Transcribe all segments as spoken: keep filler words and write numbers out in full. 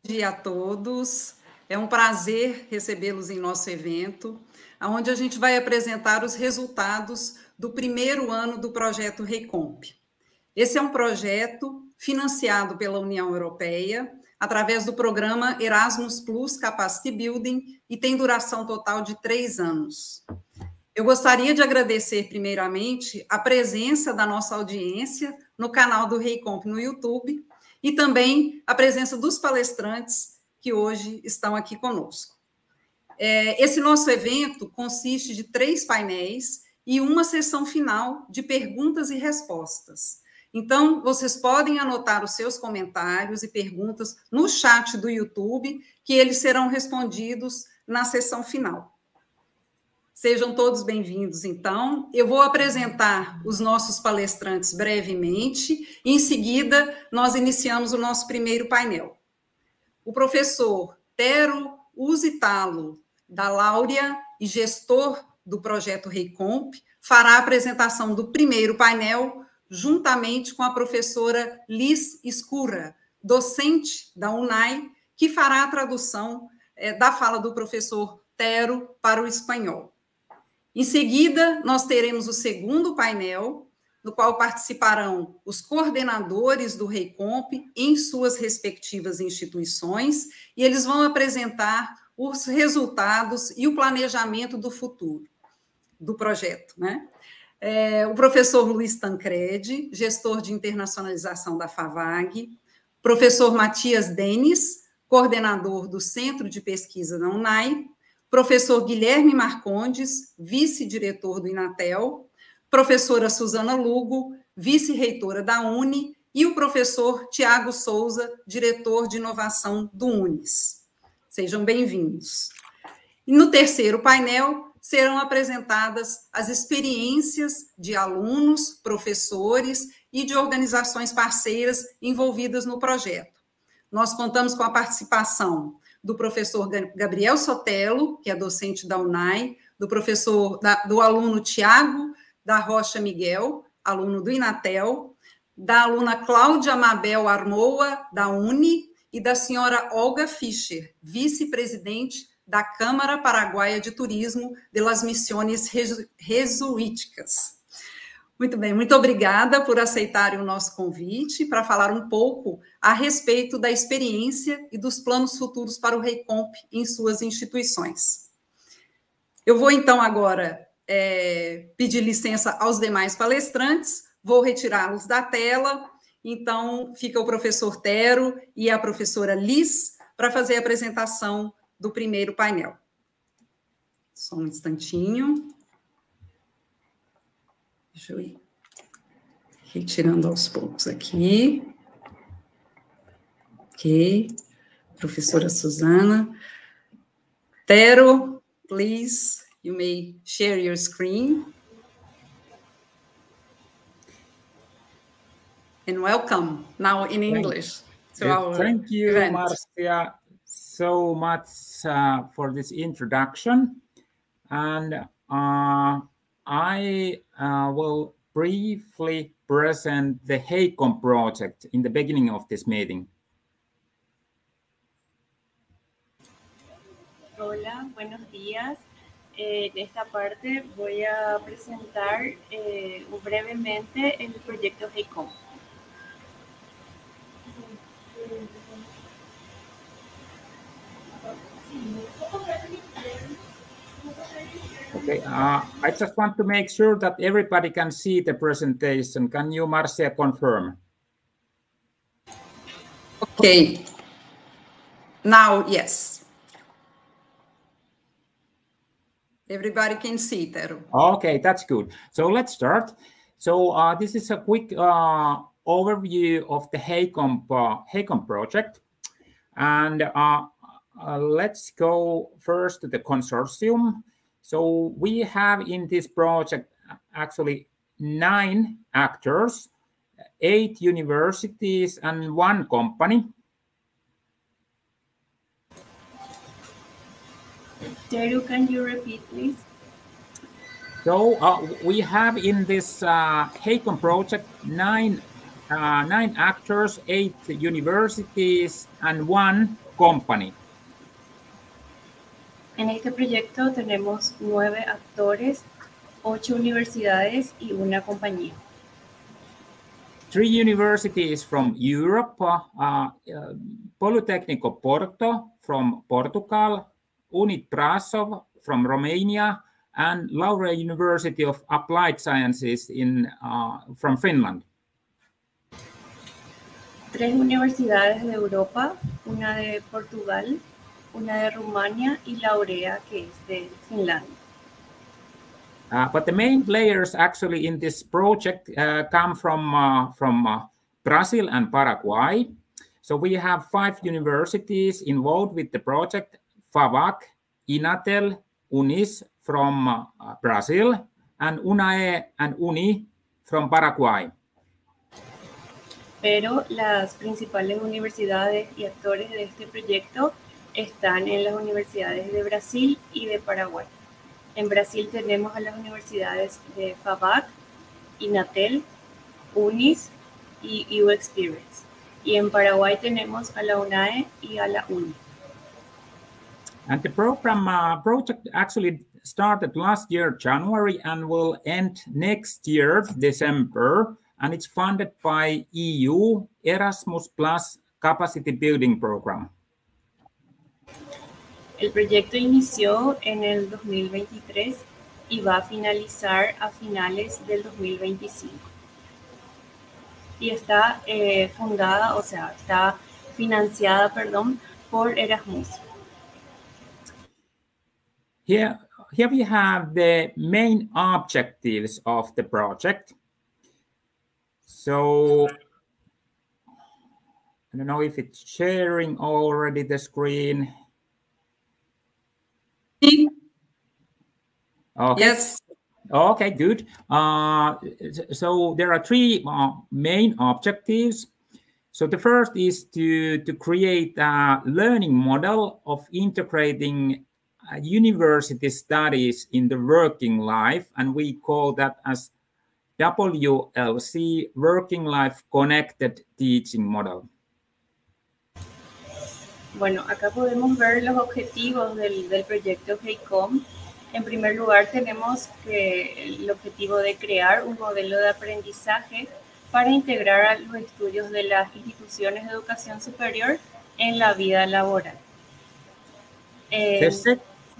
dia a todos. É um prazer recebê-los em nosso evento, onde a gente vai apresentar os resultados do primeiro ano do projeto REICOMP. Esse é um projeto financiado pela União Europeia, através do programa Erasmus Plus Capacity Building, e tem duração total de três anos. Eu gostaria de agradecer, primeiramente, a presença da nossa audiência no canal do REICOMP no YouTube, e também a presença dos palestrantes que hoje estão aqui conosco. É, esse nosso evento consiste de três painéis e uma sessão final de perguntas e respostas. Então, vocês podem anotar os seus comentários e perguntas no chat do YouTube, que eles serão respondidos na sessão final. Sejam todos bem-vindos, então. Eu vou apresentar os nossos palestrantes brevemente, e em seguida nós iniciamos o nosso primeiro painel. O professor Tero Usitalo, da Laurea e gestor do projeto REICOMP, fará a apresentação do primeiro painel, juntamente com a professora Liz Escura, docente da UNAI, que fará a tradução é, da fala do professor Tero para o espanhol. Em seguida, nós teremos o segundo painel, no qual participarão os coordenadores do REICOMP em suas respectivas instituições, e eles vão apresentar os resultados e o planejamento do futuro do projeto, né? É, o professor Luiz Tancredi, gestor de internacionalização da FAVAG, professor Matias Denis, coordenador do Centro de Pesquisa da UNAI, professor Guilherme Marcondes, vice-diretor do Inatel, professora Suzana Lugo, vice-reitora da UNE, e o professor Tiago Souza, diretor de inovação do UNES. Sejam bem-vindos. E no terceiro painel, serão apresentadas as experiências de alunos, professores e de organizações parceiras envolvidas no projeto. Nós contamos com a participação do professor Gabriel Sotelo, que é docente da UNAI, do professor, da, do aluno Tiago da Rocha Miguel, aluno do Inatel, da aluna Cláudia Mabel Armoa, da UNE, e da senhora Olga Fischer, vice-presidente da Câmara Paraguaia de Turismo de las Misiones Jesuíticas. Muito bem, muito obrigada por aceitarem o nosso convite para falar um pouco a respeito da experiência e dos planos futuros para o REICOMP em suas instituições. Eu vou, então, agora é, pedir licença aos demais palestrantes, vou retirá-los da tela, então fica o professor Tero e a professora Liz para fazer a apresentação do primeiro painel. Só um instantinho. Deixa eu ir retirando aos poucos aqui. Ok. Professora Suzana. Tero, please, you may share your screen. And welcome now in English. To our Thank you, event. Marcia, so much uh, for this introduction. And uh, I uh, will briefly present the REICOMP project in the beginning of this meeting. Hola, buenos días. Eh, en esta parte voy a presentar eh, brevemente el proyecto REICOMP. Okay, uh, I just want to make sure that everybody can see the presentation. Can you, Marcia, confirm? Okay. Now, yes. Everybody can see, Tero. Okay, that's good. So let's start. So uh, this is a quick uh, overview of the REICOMP, uh, REICOMP project. And uh, uh, let's go first to the consortium. So we have in this project actually nine actors, eight universities, and one company. Tero, can you repeat, please? So uh, we have in this uh, REICOMP project nine, uh, nine actors, eight universities, and one company? En este proyecto tenemos nueve actores, ocho universidades y una compañía. Three universities from Europe, uh, uh, Politecnico Porto from Portugal, UNIT Brasov from Romania, and Laura University of Applied Sciences in, uh, from Finland. Tres universidades de Europa, una de Portugal, una de Rumania y Laurea, que es de Finlandia. Uh, but the main players actually in this project uh, come from, uh, from uh, Brazil and Paraguay. So we have five universities involved with the project: FAVAC, INATEL, UNIS from uh, Brazil, and UNAE and UNI from Paraguay. Pero las principales universidades y actores de este proyecto están en las universidades de Brasil y de Paraguay. En Brasil tenemos a las universidades de FAVAC, INATEL, UNIS y U Experience. Y en Paraguay tenemos a la UNAE y a la UNI. And the program uh, project actually started last year, January, and will end next year, December. And it's funded by E U Erasmus Plus Capacity Building Program. El proyecto inició en el dos mil veintitrés y va a finalizar a finales del dos mil veinticinco. Y está eh, fundada, o sea, está financiada, perdón, por Erasmus. Here, here we have the main objectives of the project. So, I don't know if it's sharing already the screen. Okay. Yes. Okay, good. Uh, so there are three uh, main objectives. So the first is to, to create a learning model of integrating uh, university studies in the working life, and we call that as W L C, Working Life Connected Teaching Model. Bueno, acá podemos ver los objetivos del, del proyecto HEICOM. En primer lugar, tenemos que el objetivo de crear un modelo de aprendizaje para integrar a los estudios de las instituciones de educación superior en la vida laboral. Eh, the, sec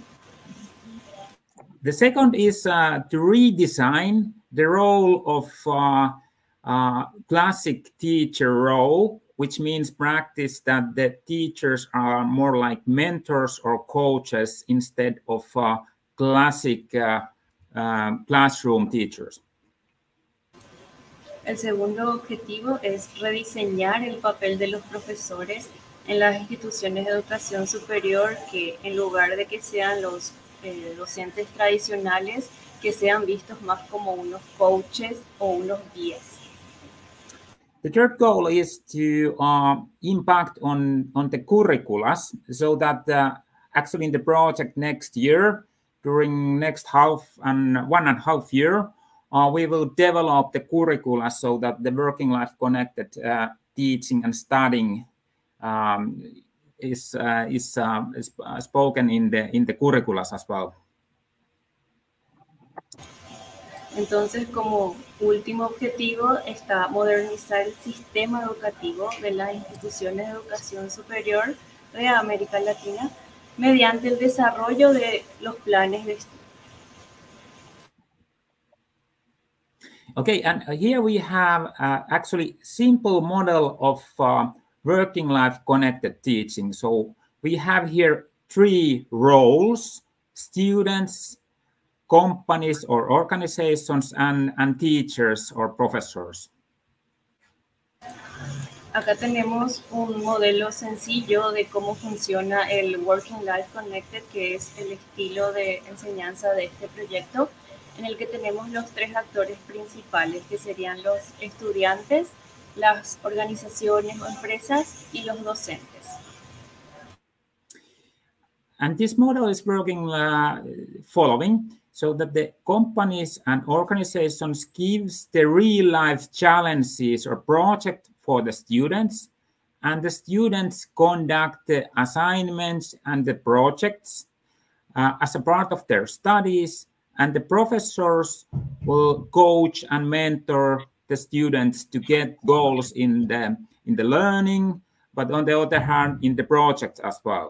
the second is uh, to redesign the role of uh, uh, classic teacher role, which means practice that the teachers are more like mentors or coaches instead of uh, classic uh, uh, classroom teachers. El segundo objetivo es rediseñar el papel de los profesores en las instituciones de educación superior, que en lugar de que sean los eh, docentes tradicionales, que sean vistos más como unos coaches o unos guías. The third goal is to uh, impact on, on the curricula, so that uh, actually in the project next year, during next half and one and a half year, uh, we will develop the curricula so that the working life connected uh, teaching and studying um, is uh, is, uh, is uh, spoken in the in the curriculums as well. Entonces, como último objetivo está modernizar el sistema educativo de las instituciones de educación superior de América Latina mediante el desarrollo de los planes de estudio. Okay, and here we have uh, actually simple model of uh, working life connected teaching. So we have here three roles: students, companies or organizations, and, and teachers or professors. Acá tenemos un modelo sencillo de cómo funciona el Working Life Connected, que es el estilo de enseñanza de este proyecto, en el que tenemos los tres actores principales, que serían los estudiantes, las organizaciones o empresas y los docentes. And this model is working uh, following, so that the companies and organizations gives the real life challenges or project for the students, and the students conduct the assignments and the projects uh, as a part of their studies, and the professors will coach and mentor the students to get goals in the, in the learning, but on the other hand, in the projects as well.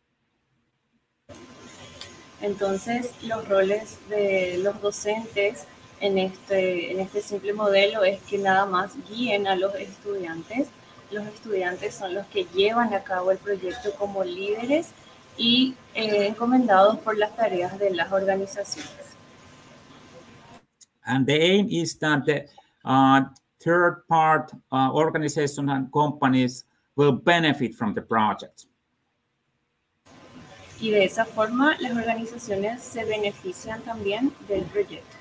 Entonces, los roles de los docentes en este, en este simple modelo es que nada más guíen a los estudiantes. Los estudiantes son los que llevan a cabo el proyecto como líderes y eh, encomendados por las tareas de las organizaciones. And the aim is that the uh, third part uh, organizations and companies will benefit from the project. Y de esa forma, las organizaciones se benefician también del proyecto.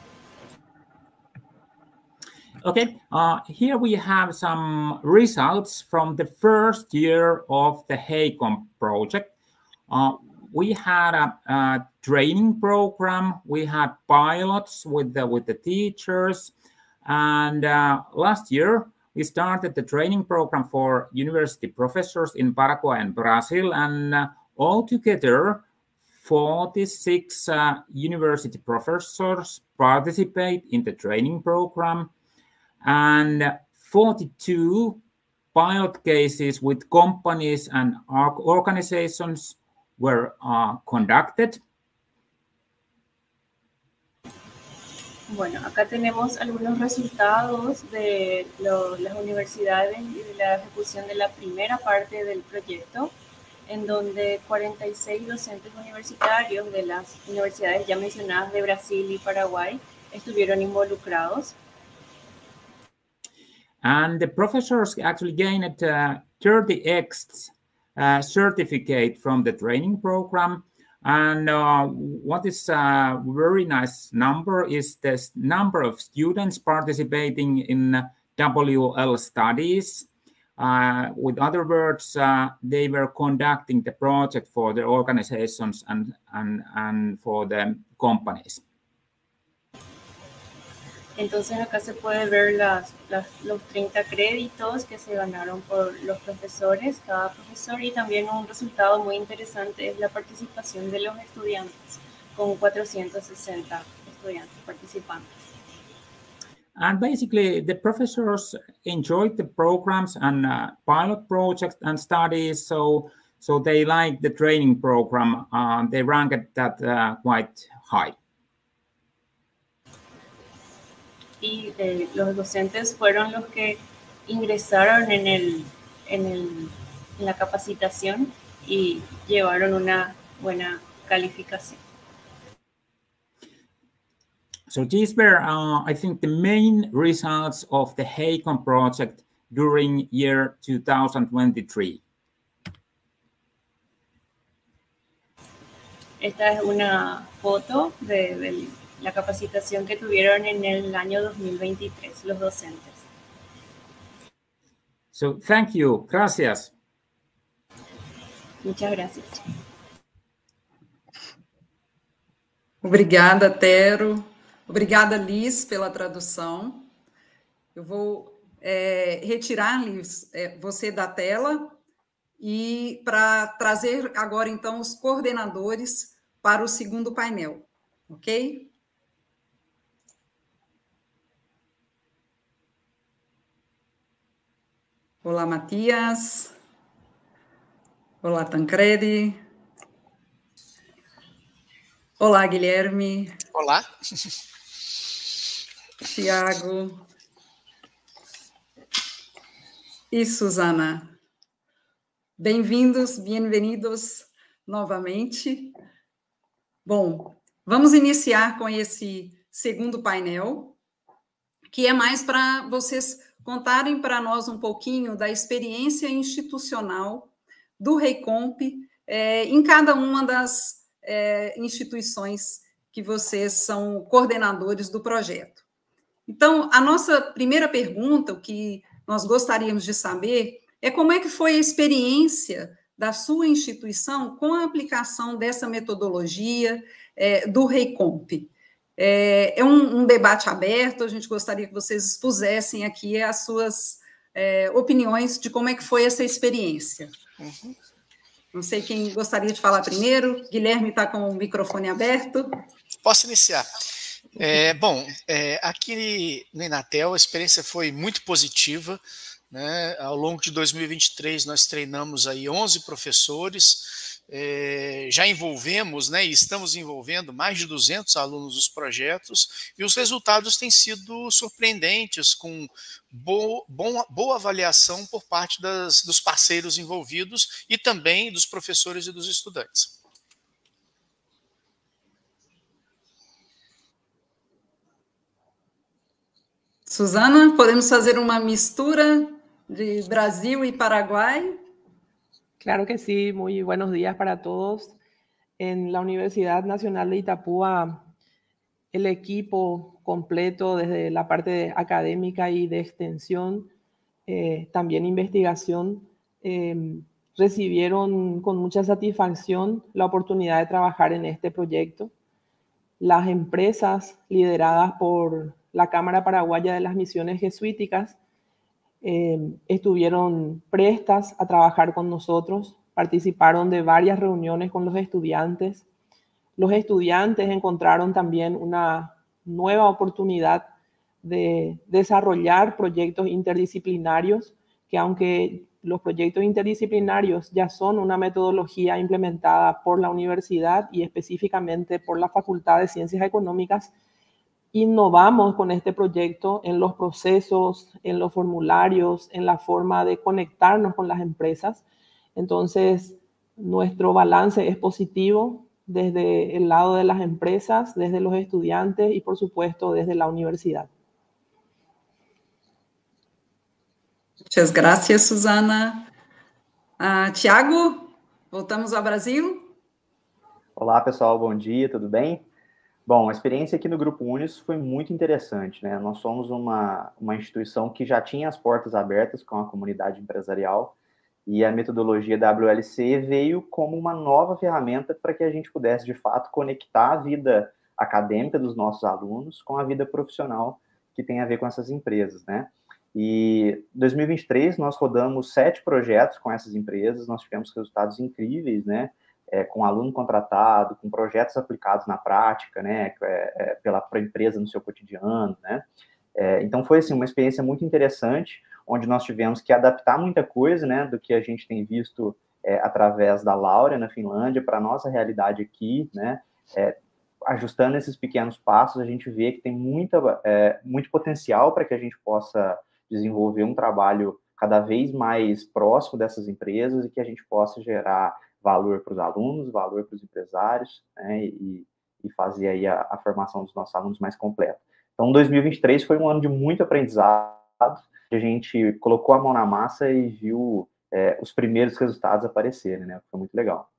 Okay, uh, here we have some results from the first year of the HACOMP project. Uh, we had a, a training program, we had pilots with the, with the teachers, and uh, last year we started the training program for university professors in Paraguay and Brazil, and uh, altogether, forty-six uh, university professors participate in the training program, and forty-two pilot cases with companies and organizations were uh, conducted. Bueno, acá tenemos algunos resultados de lo, las universidades y de la ejecución de la primera parte del proyecto, en donde cuarenta y seis docentes universitarios de las universidades ya mencionadas de Brasil y Paraguay estuvieron involucrados. And the professors actually gained a thirty X uh, certificate from the training program. And uh, what is a very nice number is the number of students participating in W L studies. Uh, with other words, uh, they were conducting the project for the organizations and, and, and for the companies. Entonces acá se puede ver las, las, los treinta créditos que se ganaron por los profesores, cada profesor, y también un resultado muy interesante es la participación de los estudiantes, con cuatrocientos sesenta estudiantes participantes. And basically, the professors enjoyed the programs and uh, pilot projects and studies, so so they liked the training program. Uh, they ranked that uh, quite high. Y eh, los docentes fueron los que ingresaron en, el, en, el, en la capacitación y llevaron una buena calificación. So these were, uh, I think, the main results of the HACOMP project during year two thousand twenty-three. Esta es una foto de, de la capacitación que tuvieron en el año dos mil veintitrés los docentes. So thank you. Gracias. Muchas gracias. Obrigada, Tero. Obrigada, Liz, pela tradução. Eu vou é, retirar, Liz, é, você da tela e para trazer agora, então, os coordenadores para o segundo painel, ok? Olá, Matias. Olá, Tancredi. Olá, Guilherme. Olá. Tiago e Susana. Bem-vindos, bem-vindos novamente. Bom, vamos iniciar com esse segundo painel, que é mais para vocês contarem para nós um pouquinho da experiência institucional do HACOMP é, em cada uma das é, instituições que vocês são coordenadores do projeto. Então, a nossa primeira pergunta, o que nós gostaríamos de saber, é como é que foi a experiência da sua instituição com a aplicação dessa metodologia é, do HACOMP. É, é um, um debate aberto, a gente gostaria que vocês expusessem aqui as suas, é, opiniões de como é que foi essa experiência. Uhum. Não sei quem gostaria de falar primeiro. Guilherme está com o microfone aberto. Posso iniciar? É, bom, é, aqui no Inatel a experiência foi muito positiva, né? Ao longo de dois mil e vinte e três nós treinamos aí onze professores, é, já envolvemos, né, e estamos envolvendo mais de duzentos alunos nos projetos, e os resultados têm sido surpreendentes, com boa, boa, boa avaliação por parte das, dos parceiros envolvidos e também dos professores e dos estudantes. Susana, podemos fazer uma mistura de Brasil y Paraguay? Claro que sí, muy buenos días para todos. En la Universidad Nacional de Itapúa, el equipo completo, desde la parte académica y de extensión, eh, también investigación, eh, recibieron con mucha satisfacción la oportunidad de trabajar en este proyecto. Las empresas lideradas por la Cámara Paraguaya de las Misiones Jesuíticas eh, estuvieron prestas a trabajar con nosotros, participaron de varias reuniones con los estudiantes. Los estudiantes encontraron también una nueva oportunidad de desarrollar proyectos interdisciplinarios, que aunque los proyectos interdisciplinarios ya son una metodología implementada por la universidad y específicamente por la Facultad de Ciencias Económicas, innovamos con este proyecto en los procesos, en los formularios, en la forma de conectarnos con las empresas. Entonces, nuestro balance es positivo desde el lado de las empresas, desde los estudiantes y, por supuesto, desde la universidad. Muchas gracias, Susana. Uh, Tiago, voltamos ao Brasil. Olá, pessoal, bom dia, tudo bem? Bom, a experiência aqui no Grupo Unis foi muito interessante, né? Nós somos uma, uma instituição que já tinha as portas abertas com a comunidade empresarial e a metodologia W L C veio como uma nova ferramenta para que a gente pudesse, de fato, conectar a vida acadêmica dos nossos alunos com a vida profissional que tem a ver com essas empresas, né? E em dois mil e vinte e três nós rodamos sete projetos com essas empresas, nós tivemos resultados incríveis, né? É, com aluno contratado, com projetos aplicados na prática, né? É, é, pela pra empresa no seu cotidiano, né? É, então foi assim uma experiência muito interessante, onde nós tivemos que adaptar muita coisa, né? Do que a gente tem visto é, através da Laura na Finlândia para a nossa realidade aqui, né? É, ajustando esses pequenos passos, a gente vê que tem muita, é, muito potencial para que a gente possa desenvolver um trabalho cada vez mais próximo dessas empresas e que a gente possa gerar valor para os alunos, valor para os empresários, né, e, e fazer aí a, a formação dos nossos alunos mais completa. Então, dois mil e vinte e três foi um ano de muito aprendizado, a gente colocou a mão na massa e viu é, os primeiros resultados aparecerem, né, foi muito legal.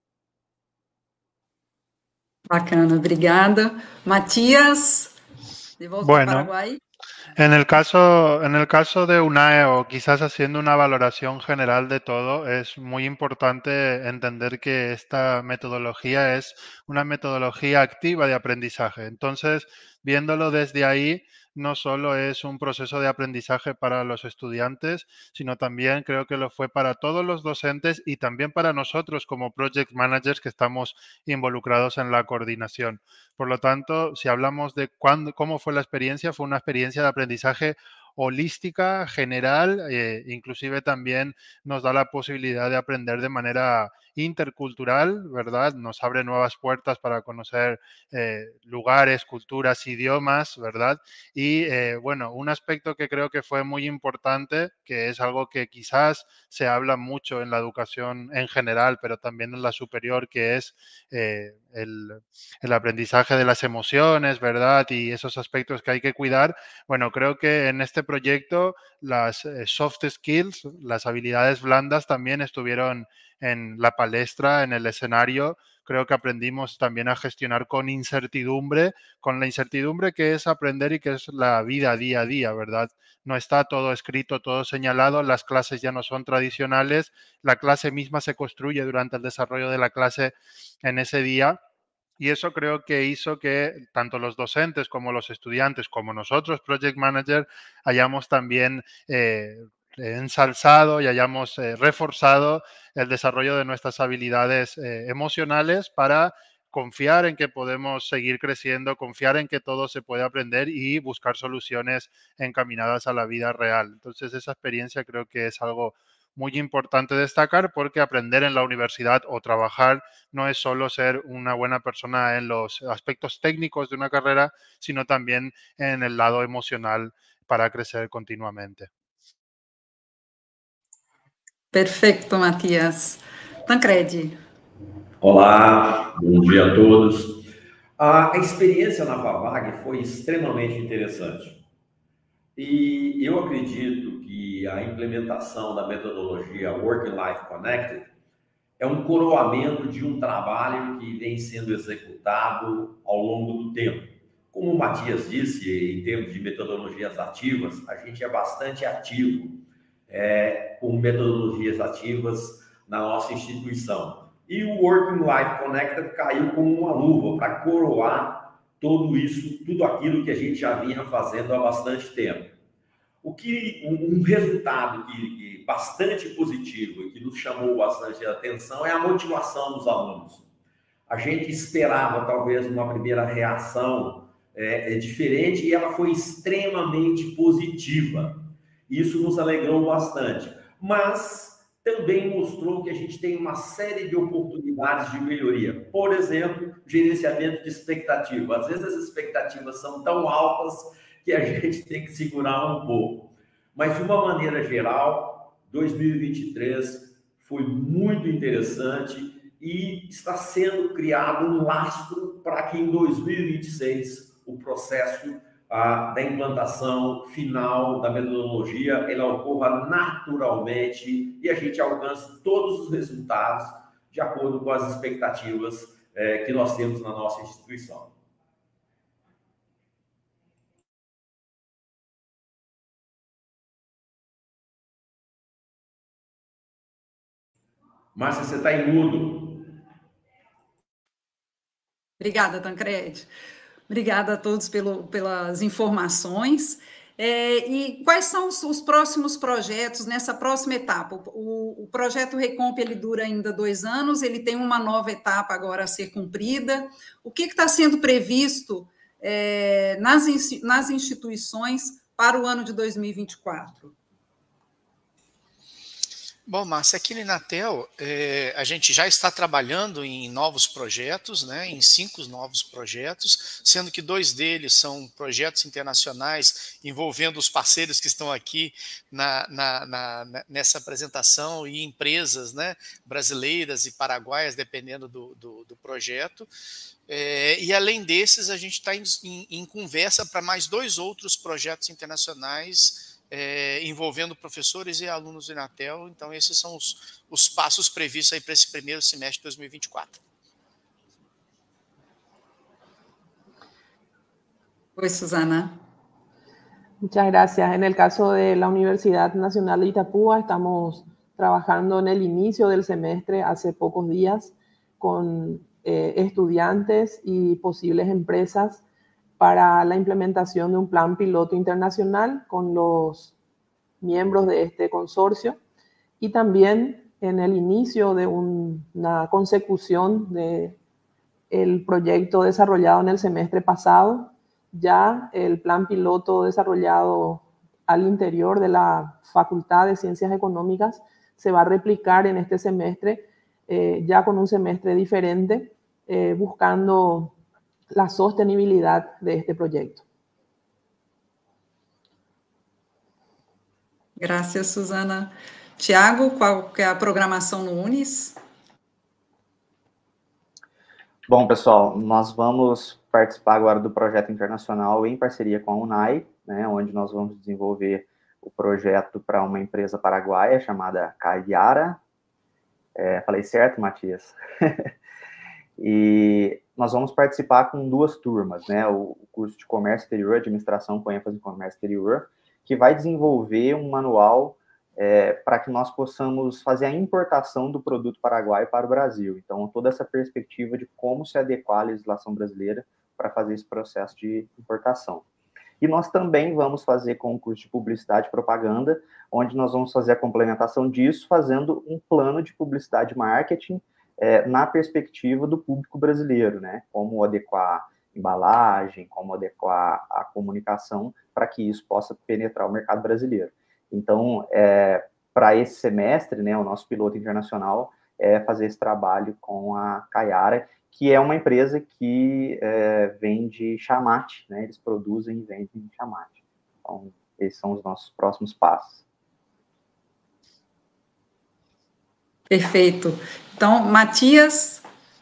Bacana, obrigada. Matías, de volta bueno, a Paraguay. En el caso, en el caso de UNAE, o quizás haciendo una valoración general de todo, es muy importante entender que esta metodología es una metodología activa de aprendizaje. Entonces, viéndolo desde ahí, no solo es un proceso de aprendizaje para los estudiantes, sino también creo que lo fue para todos los docentes y también para nosotros como project managers que estamos involucrados en la coordinación. Por lo tanto, si hablamos de cuándo, cómo fue la experiencia, fue una experiencia de aprendizaje holística, general, eh, inclusive también nos da la posibilidad de aprender de manera intercultural, ¿verdad? Nos abre nuevas puertas para conocer eh, lugares, culturas, idiomas, ¿verdad? Y eh, bueno, un aspecto que creo que fue muy importante, que es algo que quizás se habla mucho en la educación en general, pero también en la superior, que es eh, el, el aprendizaje de las emociones, ¿verdad? Y esos aspectos que hay que cuidar. Bueno, creo que en este proyecto las eh, soft skills, las habilidades blandas también estuvieron en la palestra, en el escenario. Creo que aprendimos también a gestionar con incertidumbre, con la incertidumbre que es aprender y que es la vida día a día, ¿verdad? No está todo escrito, todo señalado, las clases ya no son tradicionales, la clase misma se construye durante el desarrollo de la clase en ese día. Y eso creo que hizo que tanto los docentes como los estudiantes, como nosotros, Project Manager, hayamos también eh, ensalzado y hayamos eh, reforzado el desarrollo de nuestras habilidades eh, emocionales para confiar en que podemos seguir creciendo, confiar en que todo se puede aprender y buscar soluciones encaminadas a la vida real. Entonces, esa experiencia creo que es algo muy importante destacar, porque aprender en la universidad o trabajar no es solo ser una buena persona en los aspectos técnicos de una carrera, sino también en el lado emocional para crecer continuamente. Perfeito, Matias. Tancredi. Olá, bom dia a todos. A experiência na Vavag foi extremamente interessante. E eu acredito que a implementação da metodologia Work and Life Connected é um coroamento de um trabalho que vem sendo executado ao longo do tempo. Como o Matias disse, em termos de metodologias ativas, a gente é bastante ativo é, com metodologias ativas na nossa instituição. E o Work and Life Connected caiu como uma luva para coroar tudo isso, tudo aquilo que a gente já vinha fazendo há bastante tempo. O que, um, um resultado que, que bastante positivo e que nos chamou bastante a atenção é a motivação dos alunos. A gente esperava talvez uma primeira reação é, é diferente e ela foi extremamente positiva. Isso nos alegrou bastante, mas também mostrou que a gente tem uma série de oportunidades de melhoria. Por exemplo, gerenciamento de expectativa. Às vezes as expectativas são tão altas que a gente tem que segurar um pouco. Mas, de uma maneira geral, dois mil e vinte e três foi muito interessante e está sendo criado um lastro para que em dois mil e vinte e seis o processo ah, da implantação final da metodologia ela ocorra naturalmente e a gente alcance todos os resultados de acordo com as expectativas eh, que nós temos na nossa instituição. Márcia, você está em mudo. Obrigada, Tancredi. Obrigada a todos pelo, pelas informações. É, e quais são os, os próximos projetos nessa próxima etapa? O, o projeto Recomp ele dura ainda dois anos, ele tem uma nova etapa agora a ser cumprida. O que está sendo previsto é, nas, nas instituições para o ano de dois mil e vinte e quatro? Bom, Márcia, aqui na Inatel, é, a gente já está trabalhando em novos projetos, né, em cinco novos projetos, sendo que dois deles são projetos internacionais envolvendo os parceiros que estão aqui na, na, na, nessa apresentação e empresas, né, brasileiras e paraguaias, dependendo do, do, do projeto. É, e além desses, a gente está em, em, em conversa para mais dois outros projetos internacionais É, envolvendo professores e alunos do Inatel. Então, esses são os, os passos previstos aí para esse primeiro semestre de dois mil e vinte e quatro. Oi, Susana. Muchas gracias. En el caso de la Universidad Nacional de Itapúa, estamos trabajando en el inicio del semestre hace pocos días con eh, estudiantes y posibles empresas para la implementación de un plan piloto internacional con los miembros de este consorcio y también en el inicio de un, una consecución del proyecto desarrollado en el semestre pasado, ya el plan piloto desarrollado al interior de la Facultad de Ciencias Económicas se va a replicar en este semestre, eh, ya con un semestre diferente, eh, buscando la sostenibilidad de este proyecto. Gracias, Susana. Tiago, qual que é a programação no Unis? Bom, pessoal, nós vamos participar agora do projeto internacional em parceria com a UNAI, né, onde nós vamos desenvolver o projeto para uma empresa paraguaia chamada Caiara. É, falei certo, Matias? E nós vamos participar com duas turmas, né? O curso de Comércio Exterior, Administração com ênfase em Comércio Exterior, que vai desenvolver um manual é, para que nós possamos fazer a importação do produto paraguaio para o Brasil. Então, toda essa perspectiva de como se adequar à legislação brasileira para fazer esse processo de importação. E nós também vamos fazer com o curso de Publicidade e Propaganda, onde nós vamos fazer a complementação disso, fazendo um plano de publicidade e marketing é, na perspectiva do público brasileiro, né? Como adequar embalagem, como adequar a comunicação para que isso possa penetrar o mercado brasileiro. Então, é, para esse semestre, né, o nosso piloto internacional é fazer esse trabalho com a Kayara, que é uma empresa que é, vende chamate, né? Eles produzem e vendem chamate. Então, esses são os nossos próximos passos. Perfeito. Então, Matías.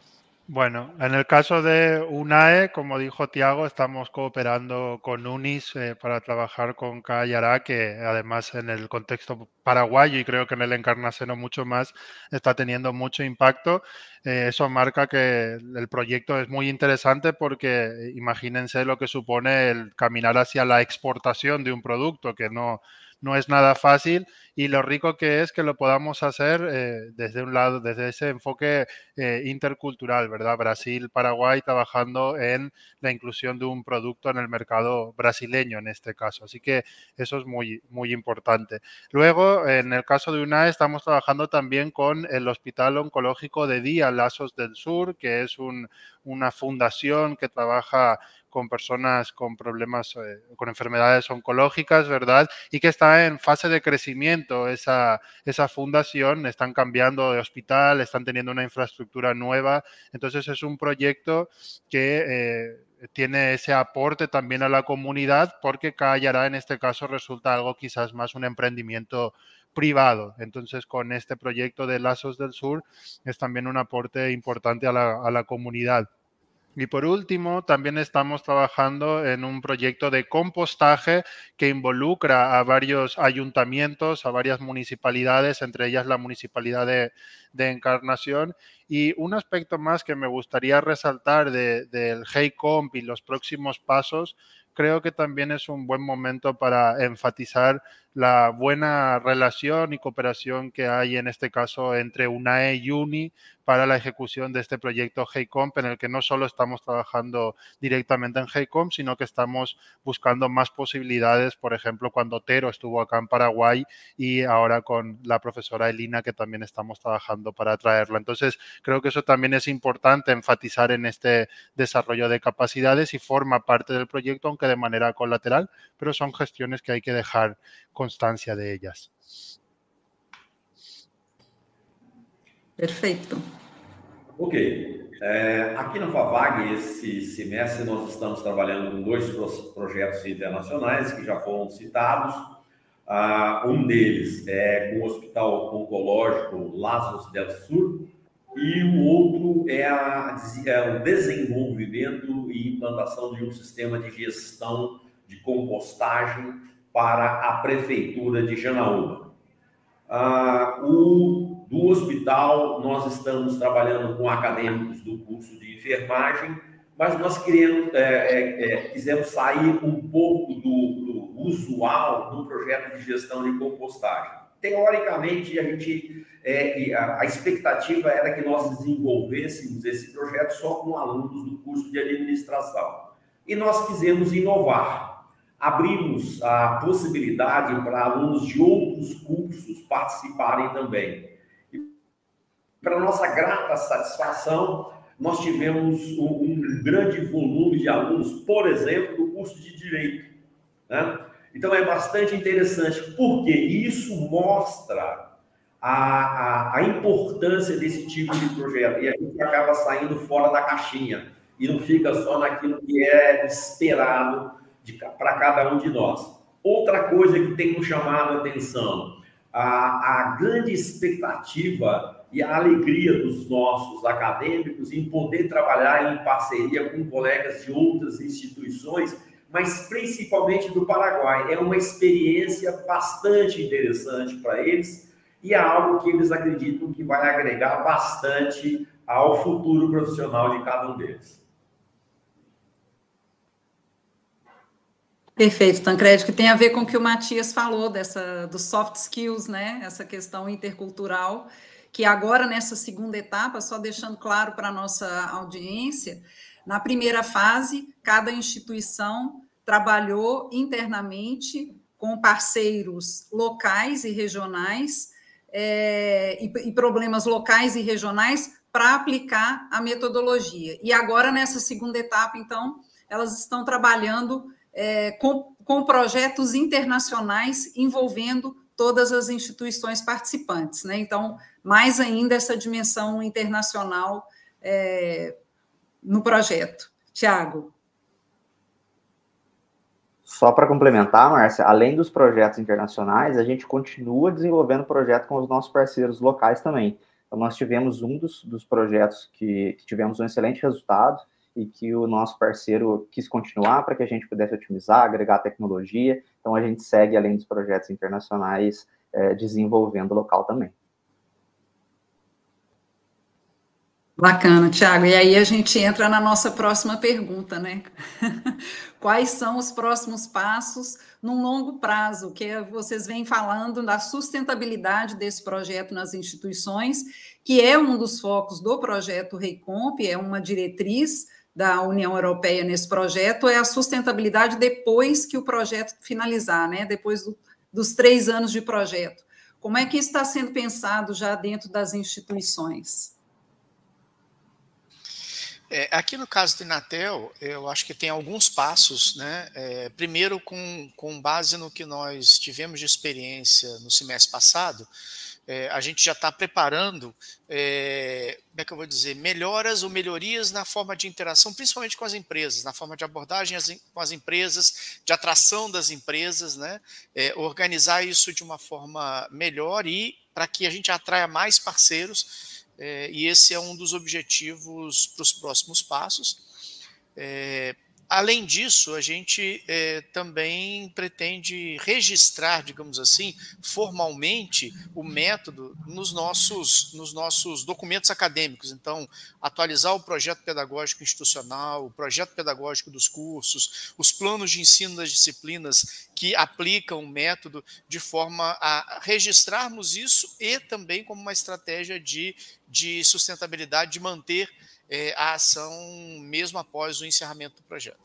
Bueno, en el caso de UNAE, como dijo Tiago, estamos cooperando con UNIS eh, para trabajar con Kayara, que además en el contexto paraguayo y creo que en el Encarnaceno mucho más, está teniendo mucho impacto. Eh, eso marca que el proyecto es muy interesante porque imagínense lo que supone el caminar hacia la exportación de un producto, que no, no es nada fácil, y lo rico que es que lo podamos hacer eh, desde un lado, desde ese enfoque eh, intercultural, ¿verdad? Brasil, Paraguay, trabajando en la inclusión de un producto en el mercado brasileño en este caso. Así que eso es muy, muy importante. Luego, en el caso de UNAE, estamos trabajando también con el Hospital Oncológico de Día Lazos del Sur, que es un, una fundación que trabaja con personas con problemas, eh, con enfermedades oncológicas, ¿verdad? Y que está en fase de crecimiento esa, esa fundación, están cambiando de hospital, están teniendo una infraestructura nueva, entonces es un proyecto que eh, tiene ese aporte también a la comunidad, porque Kayara en este caso resulta algo quizás más un emprendimiento privado. Entonces, con este proyecto de Lazos del Sur es también un aporte importante a la, a la comunidad. Y por último, también estamos trabajando en un proyecto de compostaje que involucra a varios ayuntamientos, a varias municipalidades, entre ellas la Municipalidad de, de Encarnación. Y un aspecto más que me gustaría resaltar de, del HeyComp y los próximos pasos, creo que también es un buen momento para enfatizar la buena relación y cooperación que hay en este caso entre UNAE y UNI para la ejecución de este proyecto HeyComp, en el que no solo estamos trabajando directamente en HeyComp, sino que estamos buscando más posibilidades, por ejemplo, cuando Tero estuvo acá en Paraguay y ahora con la profesora Elina, que también estamos trabajando para traerla. Entonces, creo que eso también es importante enfatizar en este desarrollo de capacidades y forma parte del proyecto, aunque de manera colateral, pero son gestiones que hay que dejar constancia de ellas. Perfeito. Ok. É, aqui na FAVAG, esse semestre, nós estamos trabalhando com dois projetos internacionais que já foram citados. Ah, um deles é com o Hospital Oncológico Lazos del Sur e o outro é, a, é o desenvolvimento e implantação de um sistema de gestão de compostagem para a Prefeitura de Janaúba. Ah, o, do hospital, nós estamos trabalhando com acadêmicos do curso de enfermagem, mas nós queremos, é, é, é, quisemos sair um pouco do, do usual no projeto de gestão de compostagem. Teoricamente, a, gente, é, a, a expectativa era que nós desenvolvêssemos esse projeto só com alunos do curso de administração. E nós quisemos inovar. Abrimos a possibilidade para alunos de outros cursos participarem também. E, para nossa grata satisfação, nós tivemos um, um grande volume de alunos, por exemplo, do curso de Direito, né? Então, é bastante interessante, porque isso mostra a, a, a importância desse tipo de projeto. E a gente acaba saindo fora da caixinha e não fica só naquilo que é esperado para cada um de nós. Outra coisa que tem nos chamado a atenção, a, a grande expectativa e a alegria dos nossos acadêmicos em poder trabalhar em parceria com colegas de outras instituições, mas principalmente do Paraguai. É uma experiência bastante interessante para eles e é algo que eles acreditam que vai agregar bastante ao futuro profissional de cada um deles. Perfeito, Tancredi, que tem a ver com o que o Matias falou, dessa, dos soft skills, né? Essa questão intercultural, que agora, nessa segunda etapa, só deixando claro para a nossa audiência, na primeira fase, cada instituição trabalhou internamente com parceiros locais e regionais é, e, e problemas locais e regionais para aplicar a metodologia. E agora, nessa segunda etapa, então, elas estão trabalhando é, com, com projetos internacionais envolvendo todas as instituições participantes, né? Então, mais ainda essa dimensão internacional é, no projeto. Tiago. Só para complementar, Márcia, além dos projetos internacionais, a gente continua desenvolvendo projeto com os nossos parceiros locais também. Então, nós tivemos um dos, dos projetos que, que tivemos um excelente resultado e que o nosso parceiro quis continuar para que a gente pudesse otimizar, agregar tecnologia. Então, a gente segue, além dos projetos internacionais, é, desenvolvendo local também. Bacana, Tiago. E aí a gente entra na nossa próxima pergunta, né? Quais são os próximos passos num longo prazo, que é, vocês vêm falando da sustentabilidade desse projeto nas instituições, que é um dos focos do projeto REICOMP, é uma diretriz da União Europeia nesse projeto, é a sustentabilidade depois que o projeto finalizar, né? Depois do, dos três anos de projeto. Como é que isso está sendo pensado já dentro das instituições? É, aqui no caso do Inatel, eu acho que tem alguns passos, né? É, primeiro, com, com base no que nós tivemos de experiência no semestre passado, é, a gente já está preparando, é, como é que eu vou dizer, melhoras ou melhorias na forma de interação, principalmente com as empresas, na forma de abordagem as, com as empresas, de atração das empresas, né? É, organizar isso de uma forma melhor e para que a gente atraia mais parceiros. É, e esse é um dos objetivos para os próximos passos. É, além disso, a gente é, também pretende registrar, digamos assim, formalmente o método nos nossos, nos nossos documentos acadêmicos. Então, atualizar o projeto pedagógico institucional, o projeto pedagógico dos cursos, os planos de ensino das disciplinas que aplicam o método, de forma a registrarmos isso e também como uma estratégia de, de sustentabilidade, de manter eh, a ação mesmo após o encerramento do projeto.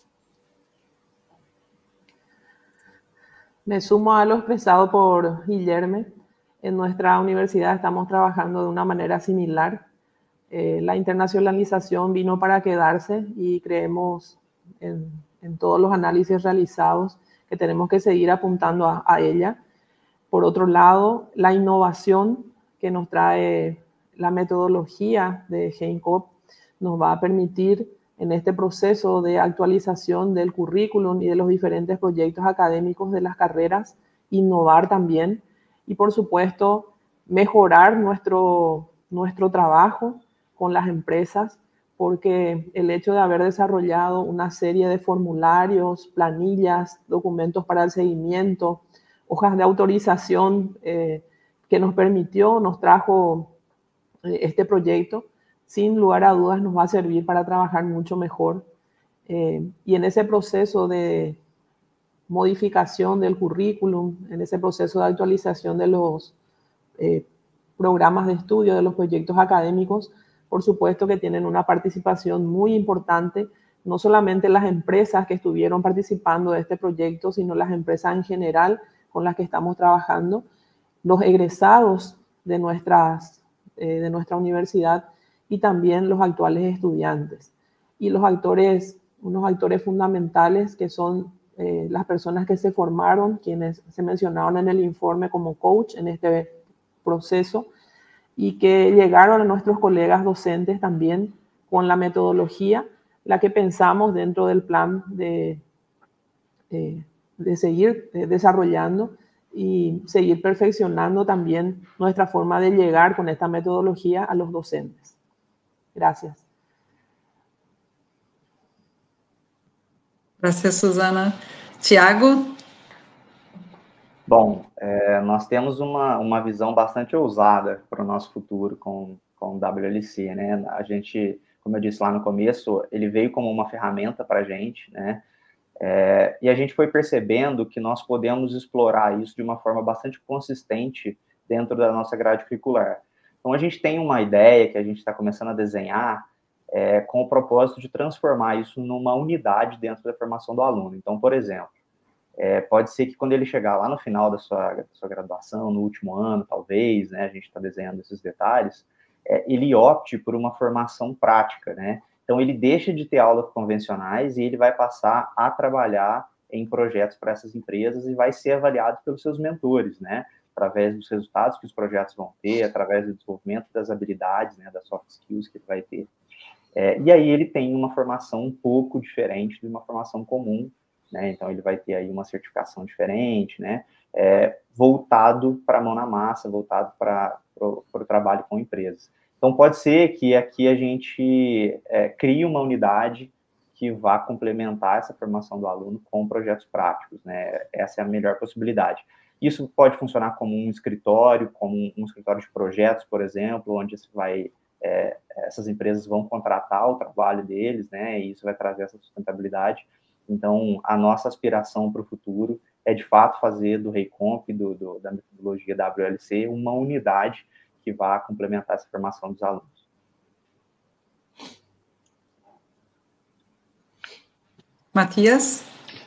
Me sumo a lo expresado por Guilherme. En nuestra universidad estamos trabajando de una manera similar. Eh, la internacionalización vino para quedarse y creemos en, en todos los análisis realizados que tenemos que seguir apuntando a, a ella. Por otro lado, la innovación que nos trae la metodología de HEICOMP nos va a permitir en este proceso de actualización del currículum y de los diferentes proyectos académicos de las carreras, innovar también y, por supuesto, mejorar nuestro, nuestro trabajo con las empresas, porque el hecho de haber desarrollado una serie de formularios, planillas, documentos para el seguimiento, hojas de autorización eh, que nos permitió, nos trajo eh, este proyecto, sin lugar a dudas nos va a servir para trabajar mucho mejor. Eh, y en ese proceso de modificación del currículum, en ese proceso de actualización de los eh, programas de estudio, de los proyectos académicos, por supuesto que tienen una participación muy importante, no solamente las empresas que estuvieron participando de este proyecto, sino las empresas en general con las que estamos trabajando, los egresados de, nuestras, eh, de nuestra universidad y también los actuales estudiantes. Y los actores, unos actores fundamentales que son eh, las personas que se formaron, quienes se mencionaron en el informe como coach en este proceso, y que llegaron a nuestros colegas docentes también con la metodología, la que pensamos dentro del plan de, de, de seguir desarrollando y seguir perfeccionando también nuestra forma de llegar con esta metodología a los docentes. Gracias. Gracias, Susana. Tiago? Bom, é, nós temos uma, uma visão bastante ousada para o nosso futuro com, com o W L C, né? A gente, como eu disse lá no começo, ele veio como uma ferramenta para a gente, né? É, e a gente foi percebendo que nós podemos explorar isso de uma forma bastante consistente dentro da nossa grade curricular. Então, a gente tem uma ideia que a gente está começando a desenhar é, com o propósito de transformar isso numa unidade dentro da formação do aluno. Então, por exemplo, é, pode ser que quando ele chegar lá no final da sua, da sua graduação, no último ano, talvez, né, a gente está desenhando esses detalhes, é, ele opte por uma formação prática, né? Então, ele deixa de ter aulas convencionais e ele vai passar a trabalhar em projetos para essas empresas e vai ser avaliado pelos seus mentores, né? Através dos resultados que os projetos vão ter, através do desenvolvimento das habilidades, né, das soft skills que ele vai ter. É, e aí ele tem uma formação um pouco diferente de uma formação comum, né? Então, ele vai ter aí uma certificação diferente, né? É, voltado para a mão na massa, voltado para o trabalho com empresas. Então, pode ser que aqui a gente é, crie uma unidade que vá complementar essa formação do aluno com projetos práticos, né? Essa é a melhor possibilidade. Isso pode funcionar como um escritório, como um escritório de projetos, por exemplo, onde você vai, é, essas empresas vão contratar o trabalho deles, né? E isso vai trazer essa sustentabilidade. Então, a nossa aspiração para o futuro é, de fato, fazer do REICOMP, do, do, da metodologia W L C, uma unidade que vá complementar essa formação dos alunos. Matías.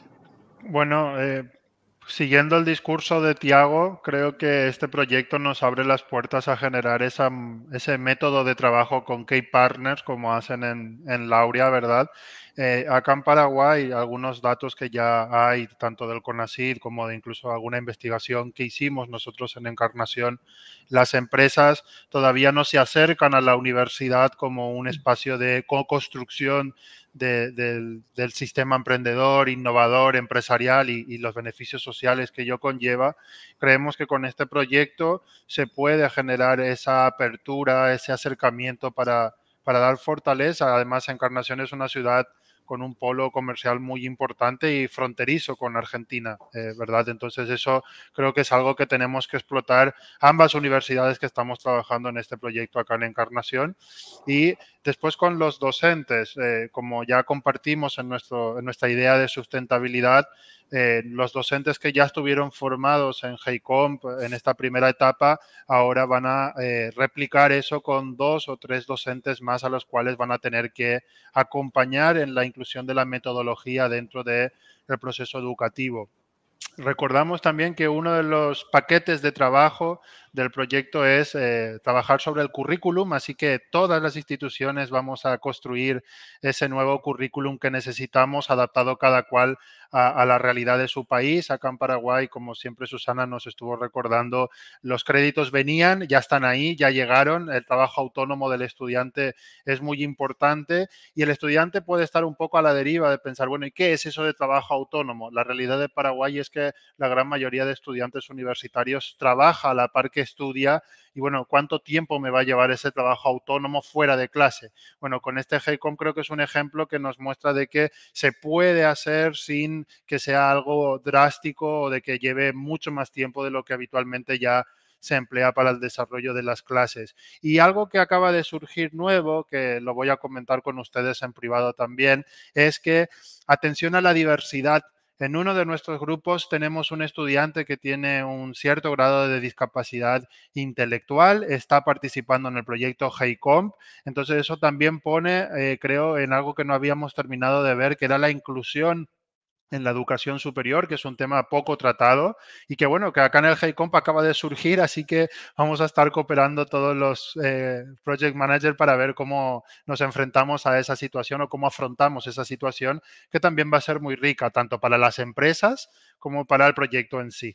Bueno, eh, siguiendo el discurso de Tiago, creo que este proyecto nos abre las puertas a generar esa, ese método de trabajo con key partners, como hacen en, en Laurea, ¿verdad? Eh, acá en Paraguay, algunos datos que ya hay, tanto del CONACYT como de incluso alguna investigación que hicimos nosotros en Encarnación, las empresas todavía no se acercan a la universidad como un espacio de co-construcción de, de, del sistema emprendedor, innovador, empresarial y, y los beneficios sociales que ello conlleva. Creemos que con este proyecto se puede generar esa apertura, ese acercamiento para, para dar fortaleza. Además, Encarnación es una ciudad con un polo comercial muy importante y fronterizo con Argentina, eh, ¿verdad? Entonces eso creo que es algo que tenemos que explotar ambas universidades que estamos trabajando en este proyecto acá en Encarnación. Y después con los docentes, eh, como ya compartimos en, nuestro, en nuestra idea de sustentabilidad, eh, los docentes que ya estuvieron formados en HEICOMP en esta primera etapa, ahora van a eh, replicar eso con dos o tres docentes más a los cuales van a tener que acompañar en la inclusión de la metodología dentro del proceso educativo. Recordamos también que uno de los paquetes de trabajo del proyecto es eh, trabajar sobre el currículum, así que todas las instituciones vamos a construir ese nuevo currículum que necesitamos, adaptado cada cual a, a la realidad de su país. Acá en Paraguay, como siempre Susana nos estuvo recordando, los créditos venían, ya están ahí, ya llegaron. El trabajo autónomo del estudiante es muy importante y el estudiante puede estar un poco a la deriva de pensar, bueno, ¿y qué es eso de trabajo autónomo? La realidad de Paraguay es que la gran mayoría de estudiantes universitarios trabaja a la par que estudia y, bueno, ¿cuánto tiempo me va a llevar ese trabajo autónomo fuera de clase? Bueno, con este HEICOMP creo que es un ejemplo que nos muestra de que se puede hacer sin que sea algo drástico o de que lleve mucho más tiempo de lo que habitualmente ya se emplea para el desarrollo de las clases. Y algo que acaba de surgir nuevo, que lo voy a comentar con ustedes en privado también, es que atención a la diversidad. En uno de nuestros grupos tenemos un estudiante que tiene un cierto grado de discapacidad intelectual, está participando en el proyecto HEICOMP, entonces eso también pone, eh, creo, en algo que no habíamos terminado de ver, que era la inclusión en la educación superior, que es un tema poco tratado y que, bueno, que acá en el HEICOMP acaba de surgir, así que vamos a estar cooperando todos los eh, project managers para ver cómo nos enfrentamos a esa situación o cómo afrontamos esa situación, que también va a ser muy rica, tanto para las empresas como para el proyecto en sí.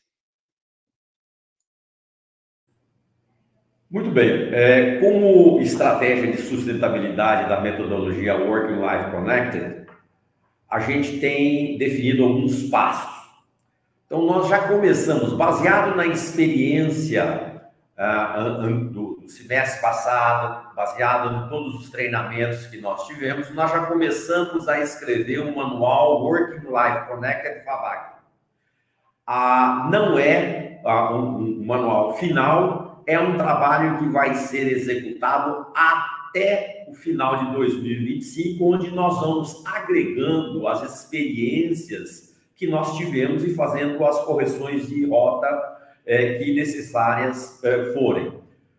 Muito bem. É, como estratégia de sustentabilidade da metodologia Working Life Connected, a gente tem definido alguns passos. Então, nós já começamos, baseado na experiência uh, do semestre passado, baseado em todos os treinamentos que nós tivemos, nós já começamos a escrever um manual Working Life Connected FAVAG. Uh, não é uh, um, um manual final, é um trabalho que vai ser executado até o final de dois mil e vinte e cinco, onde nós vamos agregando as experiências que nós tivemos e fazendo as correções de rota eh, que necessárias eh, forem.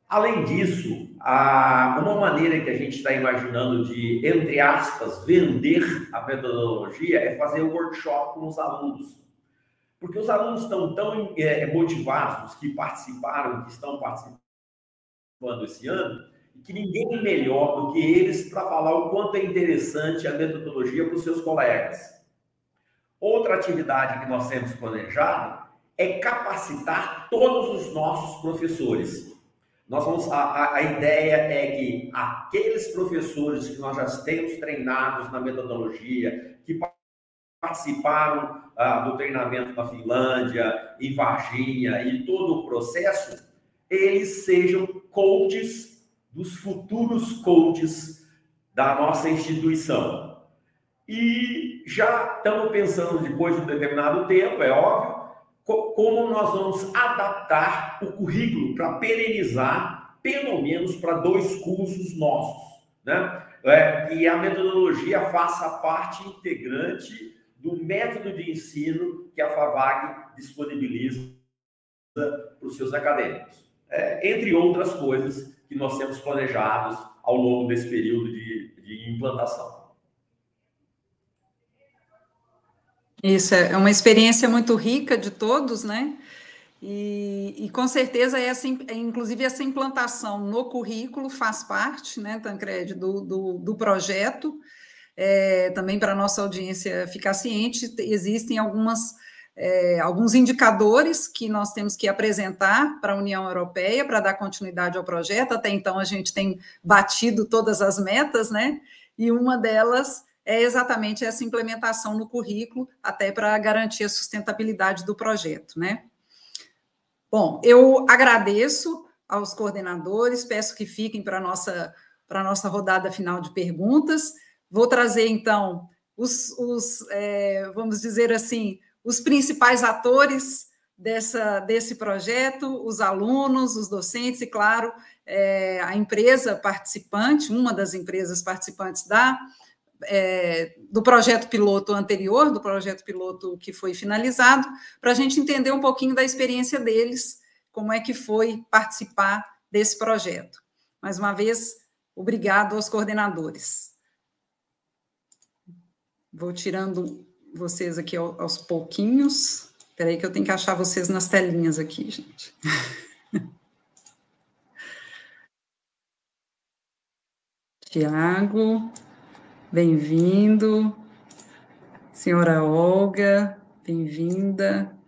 Além disso, a, uma maneira que a gente está imaginando de, entre aspas, vender a metodologia é fazer um workshop com os alunos. Porque os alunos estão tão é, motivados, os que participaram, que estão participando esse ano, e que ninguém melhor do que eles para falar o quanto é interessante a metodologia para os seus colegas. Outra atividade que nós temos planejado é capacitar todos os nossos professores. Nós vamos, a, a ideia é que aqueles professores que nós já temos treinados na metodologia, que participaram ah, do treinamento na Finlândia, em Varginha e todo o processo, eles sejam coaches dos futuros coaches da nossa instituição. E já estamos pensando, depois de um determinado tempo, é óbvio, como nós vamos adaptar o currículo para perenizar, pelo menos para dois cursos nossos, né? É, e a metodologia faça parte integrante do método de ensino que a FAVAG disponibiliza para os seus acadêmicos. É, entre outras coisas que nós temos planejados ao longo desse período de, de implantação. Isso, é uma experiência muito rica de todos, né? E, e com certeza, essa, inclusive, essa implantação no currículo faz parte, né, Tancredi, do, do, do projeto. É, também para a nossa audiência ficar ciente, existem algumas, é, alguns indicadores que nós temos que apresentar para a União Europeia para dar continuidade ao projeto. Até então, a gente tem batido todas as metas, né? E uma delas é exatamente essa implementação no currículo, até para garantir a sustentabilidade do projeto, né? Bom, eu agradeço aos coordenadores, peço que fiquem para a nossa, para a nossa rodada final de perguntas. Vou trazer, então, os, os é, vamos dizer assim, os principais atores dessa, desse projeto, os alunos, os docentes e, claro, é, a empresa participante, uma das empresas participantes da É, do projeto piloto anterior, do projeto piloto que foi finalizado, para a gente entender um pouquinho da experiência deles, como é que foi participar desse projeto. Mais uma vez, obrigado aos coordenadores. Vou tirando vocês aqui aos pouquinhos. Espera aí que eu tenho que achar vocês nas telinhas aqui, gente. Tiago... Bem-vindo, senhora Olga, bem-vinda.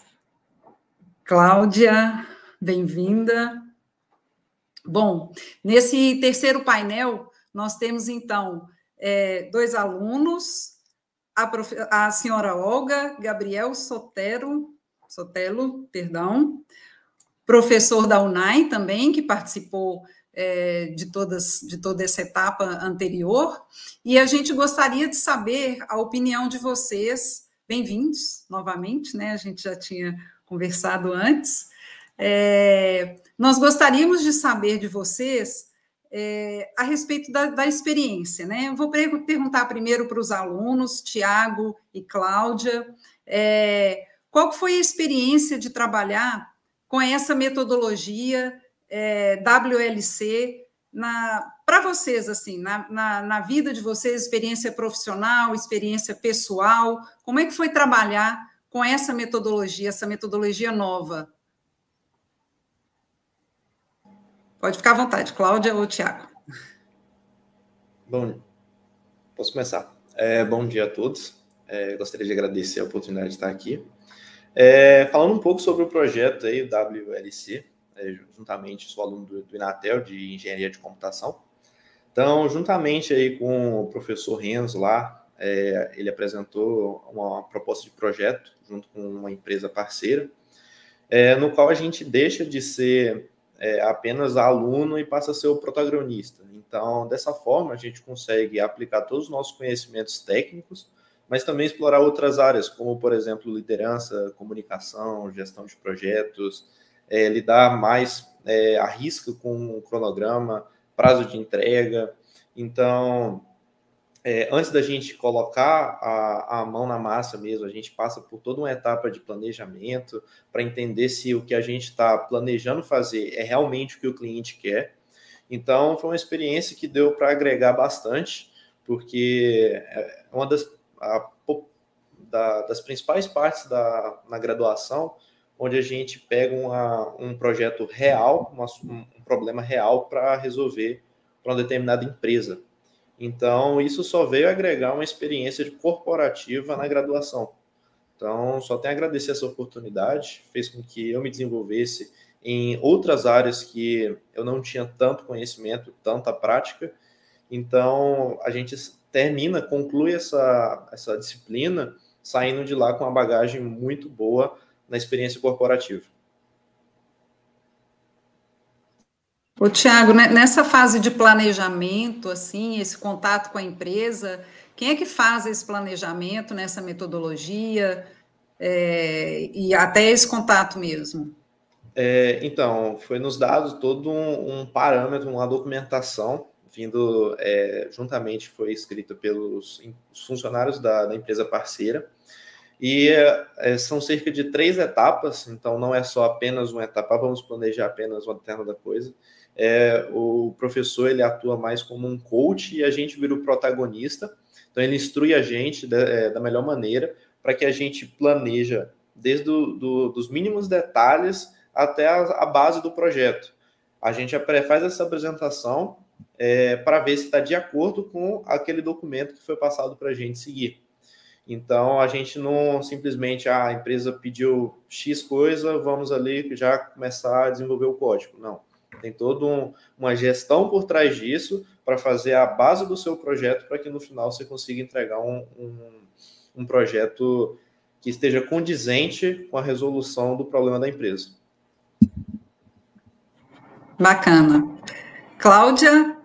Cláudia, bem-vinda. Bom, nesse terceiro painel, nós temos, então, é, dois alunos, a, prof... a senhora Olga, Gabriel Sotero, Sotelo, perdão, professor da UNAI também, que participou É, de, todas, de toda essa etapa anterior, e a gente gostaria de saber a opinião de vocês, bem-vindos novamente, né? A gente já tinha conversado antes. É, nós gostaríamos de saber de vocês é, a respeito da, da experiência, né? Eu vou perguntar primeiro para os alunos, Tiago e Cláudia, é, qual foi a experiência de trabalhar com essa metodologia É, W L C, para vocês, assim, na, na, na vida de vocês, experiência profissional, experiência pessoal, como é que foi trabalhar com essa metodologia, essa metodologia nova? Pode ficar à vontade, Cláudia ou Tiago. Bom, posso começar. É, bom dia a todos. É, gostaria de agradecer a oportunidade de estar aqui. É, falando um pouco sobre o projeto aí, o W L C, É, juntamente sou aluno do, do Inatel, de Engenharia de Computação. Então, juntamente aí com o professor Renzo lá, é, ele apresentou uma proposta de projeto junto com uma empresa parceira, é, no qual a gente deixa de ser é, apenas aluno e passa a ser o protagonista. Então, dessa forma, a gente consegue aplicar todos os nossos conhecimentos técnicos, mas também explorar outras áreas, como, por exemplo, liderança, comunicação, gestão de projetos, É, lidar mais é, a risco com o cronograma, prazo de entrega. Então, é, antes da gente colocar a, a mão na massa mesmo, a gente passa por toda uma etapa de planejamento para entender se o que a gente está planejando fazer é realmente o que o cliente quer. Então, foi uma experiência que deu para agregar bastante, porque é uma das, a, da, das principais partes da, na graduação, onde a gente pega uma, um projeto real, uma, um problema real para resolver para uma determinada empresa. Então, isso só veio agregar uma experiência corporativa na graduação. Então, só tenho a agradecer essa oportunidade, fez com que eu me desenvolvesse em outras áreas que eu não tinha tanto conhecimento, tanta prática. Então, a gente termina, conclui essa, essa disciplina, saindo de lá com uma bagagem muito boa na experiência corporativa. Ô, Tiago, nessa fase de planejamento, assim, esse contato com a empresa, quem é que faz esse planejamento nessa metodologia é, e até esse contato mesmo? É, então, foi nos dado todo um, um parâmetro, uma documentação, vindo é, juntamente, foi escrita pelos funcionários da, da empresa parceira, e é, são cerca de três etapas, então não é só apenas uma etapa, vamos planejar apenas uma determinada coisa. É, o professor ele atua mais como um coach e a gente vira o protagonista, então ele instrui a gente da, é, da melhor maneira para que a gente planeja desde do, do, dos mínimos detalhes até a, a base do projeto. A gente faz essa apresentação é, para ver se está de acordo com aquele documento que foi passado para a gente seguir. Então, a gente não simplesmente, ah, a empresa pediu X coisa, vamos ali já começar a desenvolver o código. Não. Tem toda um, uma gestão por trás disso para fazer a base do seu projeto para que no final você consiga entregar um, um, um projeto que esteja condizente com a resolução do problema da empresa. Bacana. Cláudia?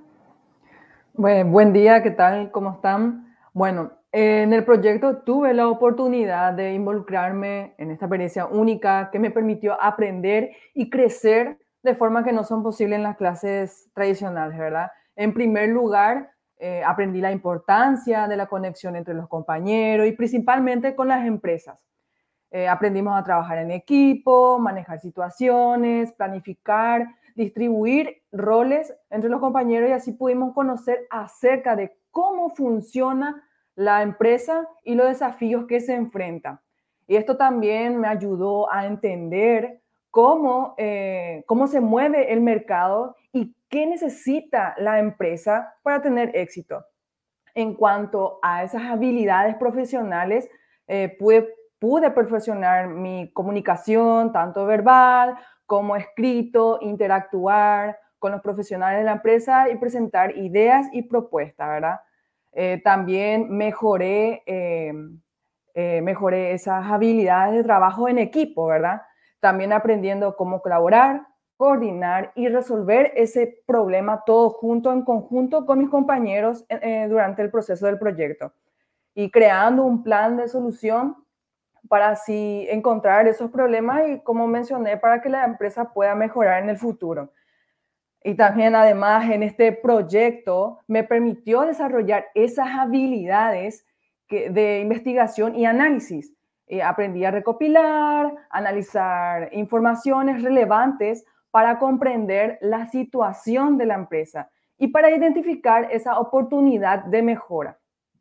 Bueno, buen día, ¿qué tal? ¿Cómo están? Bueno, en el proyecto tuve la oportunidad de involucrarme en esta experiencia única que me permitió aprender y crecer de forma que no son posibles en las clases tradicionales, ¿verdad? En primer lugar, eh, aprendí la importancia de la conexión entre los compañeros y principalmente con las empresas. Eh, aprendimos a trabajar en equipo, manejar situaciones, planificar, distribuir roles entre los compañeros y así pudimos conocer acerca de cómo funciona la empresa y los desafíos que se enfrentan. Y esto también me ayudó a entender cómo, eh, cómo se mueve el mercado y qué necesita la empresa para tener éxito. En cuanto a esas habilidades profesionales, eh, pude, pude perfeccionar mi comunicación, tanto verbal como escrito, interactuar con los profesionales de la empresa y presentar ideas y propuestas, ¿verdad? Eh, también mejoré, eh, eh, mejoré esas habilidades de trabajo en equipo, ¿verdad? También aprendiendo cómo colaborar, coordinar y resolver ese problema todo junto, en conjunto con mis compañeros eh, durante el proceso del proyecto. Y creando un plan de solución para así encontrar esos problemas y, como mencioné, para que la empresa pueda mejorar en el futuro. Y también, además, en este proyecto me permitió desarrollar esas habilidades que, de investigación y análisis. Eh, aprendí a recopilar, analizar informaciones relevantes para comprender la situación de la empresa y para identificar esa oportunidad de mejora.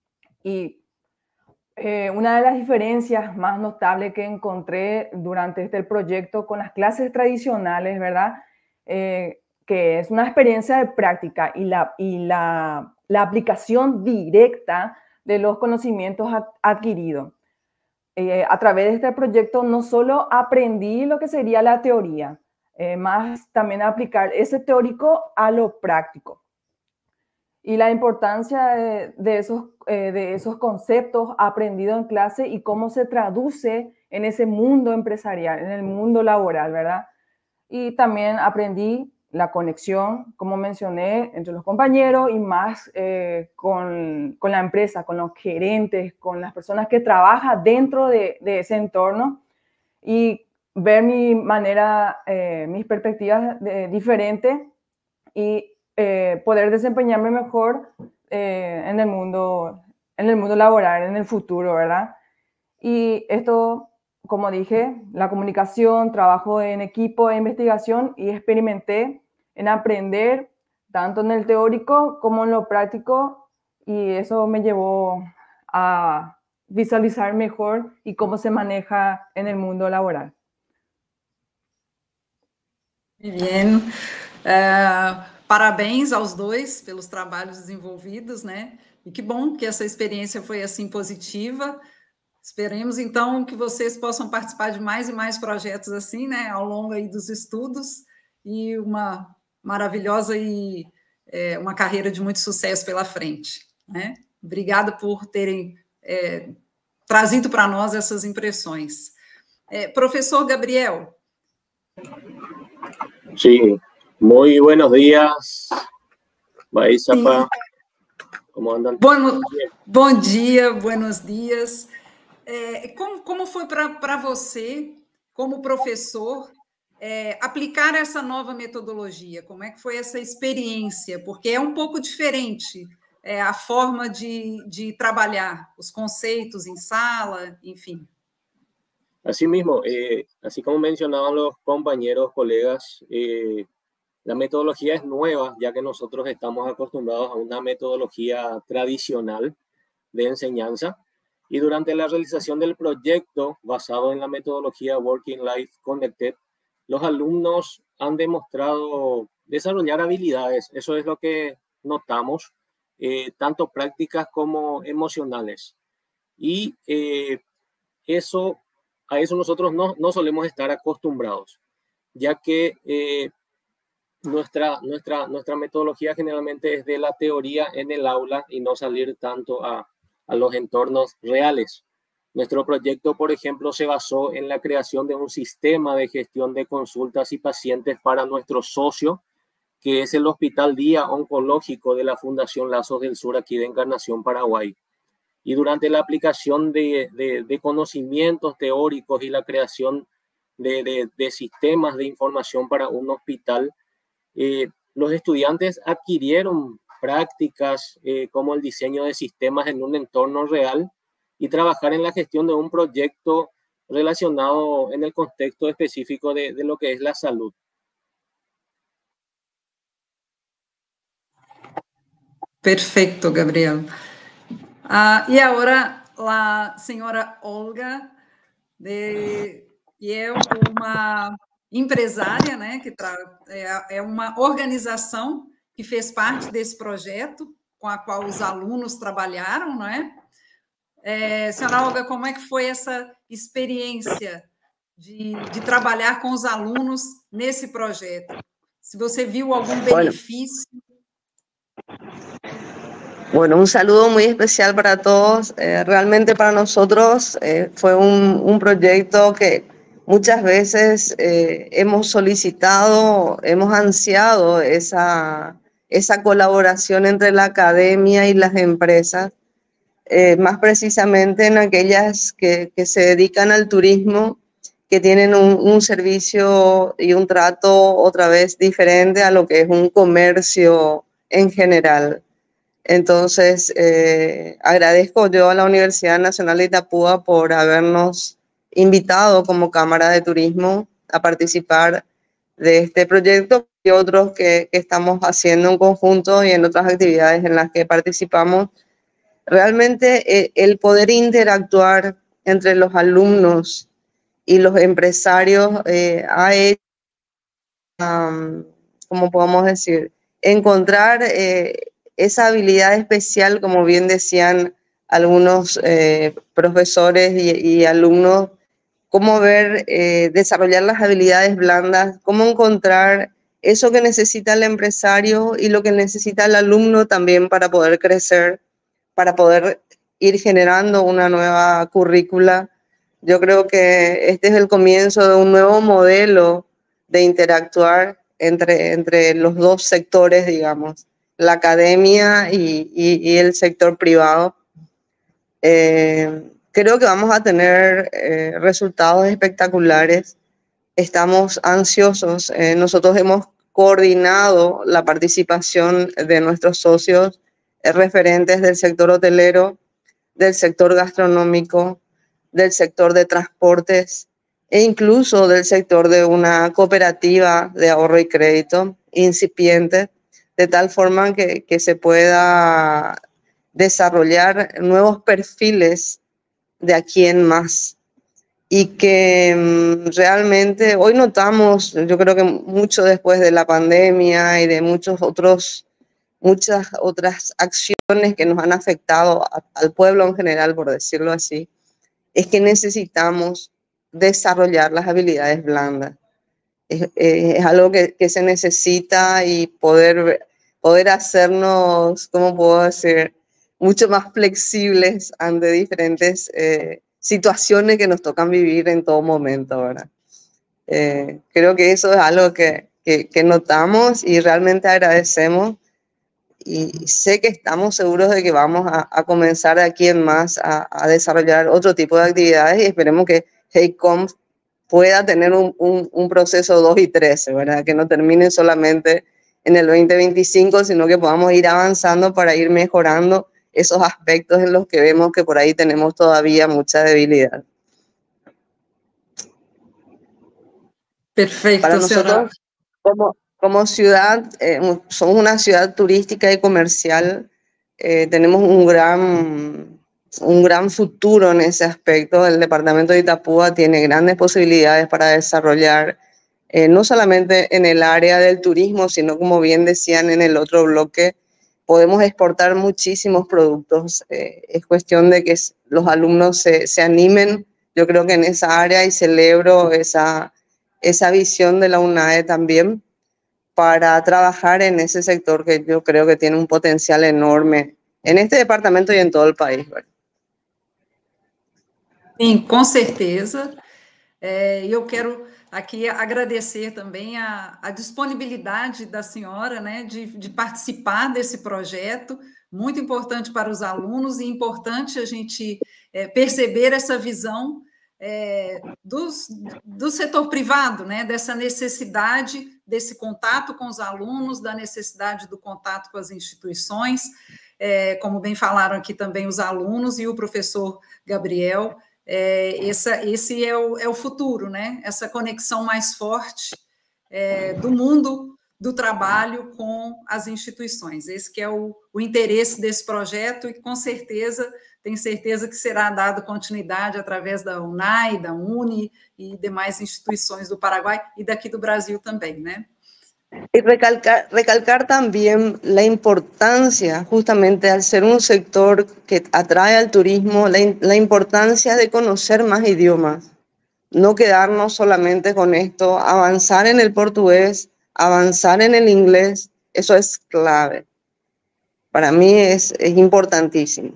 Y eh, una de las diferencias más notables que encontré durante este proyecto con las clases tradicionales, ¿verdad? Eh, que es una experiencia de práctica y la, y la, la aplicación directa de los conocimientos adquiridos. Eh, a través de este proyecto no solo aprendí lo que sería la teoría, eh, más también aplicar ese teórico a lo práctico. Y la importancia de, de, esos, eh, de esos conceptos aprendidos en clase y cómo se traduce en ese mundo empresarial, en el mundo laboral, ¿verdad? Y también aprendí la conexión, como mencioné, entre los compañeros y más eh, con, con la empresa, con los gerentes, con las personas que trabajan dentro de, de ese entorno y ver mi manera, eh, mis perspectivas de, diferentes y eh, poder desempeñarme mejor eh, en el mundo, en el mundo laboral, en el futuro, ¿verdad? Y esto, como dije, la comunicación, trabajo en equipo e investigación, y experimenté en aprender tanto en el teórico como en lo práctico, y eso me llevó a visualizar mejor y cómo se maneja en el mundo laboral. Muy bien. Uh, parabéns aos dois pelos trabalhos desenvolvidos, né? E que bom que essa experiência foi assim positiva. Esperemos, então, que vocês possam participar de mais e mais projetos assim, né, ao longo aí dos estudos, e uma maravilhosa e é, uma carreira de muito sucesso pela frente, né? Obrigada por terem é, trazido para nós essas impressões. É, professor Gabriel. Sí, muy buenos días, Baizapa. ¿Cómo andan? Bom, bom dia, buenos dias. É, como, como foi para você, como professor, é, aplicar essa nova metodologia? Como é que foi essa experiência? Porque é um pouco diferente é, a forma de, de trabalhar, os conceitos em sala, enfim. Así mismo, eh, así como mencionaban los compañeros, colegas, eh, la metodología es nueva, ya que nosotros estamos acostumbrados a una metodología tradicional de enseñanza. Y durante la realización del proyecto basado en la metodología Working Life Connected, los alumnos han demostrado desarrollar habilidades. Eso es lo que notamos, eh, tanto prácticas como emocionales. Y eh, eso, a eso nosotros no, no solemos estar acostumbrados, ya que eh, nuestra, nuestra, nuestra metodología generalmente es de la teoría en el aula y no salir tanto a a los entornos reales. Nuestro proyecto, por ejemplo, se basó en la creación de un sistema de gestión de consultas y pacientes para nuestro socio, que es el Hospital Día Oncológico de la Fundación Lazos del Sur, aquí de Encarnación, Paraguay. Y durante la aplicación de, de, de conocimientos teóricos y la creación de, de, de sistemas de información para un hospital, eh, los estudiantes adquirieron prácticas eh, como el diseño de sistemas en un entorno real y trabajar en la gestión de un proyecto relacionado en el contexto específico de, de lo que es la salud. Perfeito, Gabriel. Ah, e agora a senhora Olga, de, que é uma empresária, né, que tra, é, é uma organização que fez parte desse projeto, com a qual os alunos trabalharam, não é? É, senhora Olga, como é que foi essa experiência de, de trabalhar com os alunos nesse projeto? Se você viu algum benefício... Bueno, un saludo muy especial para todos. Eh, realmente para nosotros eh, fue un, un proyecto que muchas veces eh, hemos solicitado, hemos ansiado esa, esa colaboración entre la academia y las empresas, eh, más precisamente en aquellas que, que se dedican al turismo, que tienen un, un servicio y un trato otra vez diferente a lo que es un comercio en general. Entonces, eh, agradezco yo a la Universidad Nacional de Itapúa por habernos invitado como Cámara de Turismo a participar de este proyecto y otros que, que estamos haciendo en conjunto y en otras actividades en las que participamos. Realmente eh, el poder interactuar entre los alumnos y los empresarios eh, ha hecho, um, ¿cómo podemos decir? Encontrar eh, esa habilidad especial, como bien decían algunos eh, profesores y, y alumnos, cómo ver, eh, desarrollar las habilidades blandas, cómo encontrar eso que necesita el empresario y lo que necesita el alumno también para poder crecer, para poder ir generando una nueva currícula. Yo creo que este es el comienzo de un nuevo modelo de interactuar entre, entre los dos sectores, digamos, la academia y, y, y el sector privado. Eh, creo que vamos a tener eh, resultados espectaculares. Estamos ansiosos. Eh, nosotros hemos coordinado la participación de nuestros socios eh, referentes del sector hotelero, del sector gastronómico, del sector de transportes e incluso del sector de una cooperativa de ahorro y crédito incipiente, de tal forma que, que se pueda desarrollar nuevos perfiles de aquí en más. Y que um, realmente hoy notamos, yo creo que mucho después de la pandemia y de muchos otros, muchas otras acciones que nos han afectado a, al pueblo en general, por decirlo así, es que necesitamos desarrollar las habilidades blandas. Es, es algo que, que se necesita y poder, poder hacernos, ¿cómo puedo decir?, mucho más flexibles ante diferentes eh, situaciones que nos tocan vivir en todo momento, ¿verdad? Eh, creo que eso es algo que, que, que notamos y realmente agradecemos, y sé que estamos seguros de que vamos a, a comenzar de aquí en más a, a desarrollar otro tipo de actividades y esperemos que HEICOMP pueda tener un, un, un proceso dos y trece, ¿verdad? Que no termine solamente en el veinte veinticinco, sino que podamos ir avanzando para ir mejorando esos aspectos en los que vemos que por ahí tenemos todavía mucha debilidad. Perfecto, Para nosotros, como, como ciudad, eh, somos una ciudad turística y comercial, eh, tenemos un gran, un gran futuro en ese aspecto. El departamento de Itapúa tiene grandes posibilidades para desarrollar, eh, no solamente en el área del turismo, sino como bien decían en el otro bloque, podemos exportar muchísimos productos. Eh, es cuestión de que los alumnos se, se animen, yo creo que en esa área, y celebro esa, esa visión de la UNAE también para trabajar en ese sector que yo creo que tiene un potencial enorme en este departamento y en todo el país. ¿Verdad? Sim, com certeza. É, eu quero aqui agradecer também a, a disponibilidade da senhora, né, de, de participar desse projeto, muito importante para os alunos e importante a gente é, perceber essa visão é, dos, do setor privado, né, dessa necessidade desse contato com os alunos, da necessidade do contato com as instituições, é, como bem falaram aqui também os alunos e o professor Gabriel. É, essa, esse é o, é o futuro, né? Essa conexão mais forte é, do mundo do trabalho com as instituições. Esse que é o, o interesse desse projeto e, com certeza, tenho certeza que será dado continuidade através da UNAE, da UNI e demais instituições do Paraguai e daqui do Brasil também, né? Y recalcar, recalcar también la importancia, justamente al ser un sector que atrae al turismo, la, la importancia de conocer más idiomas, no quedarnos solamente con esto, avanzar en el portugués, avanzar en el inglés, eso es clave. Para mí es, es importantísimo.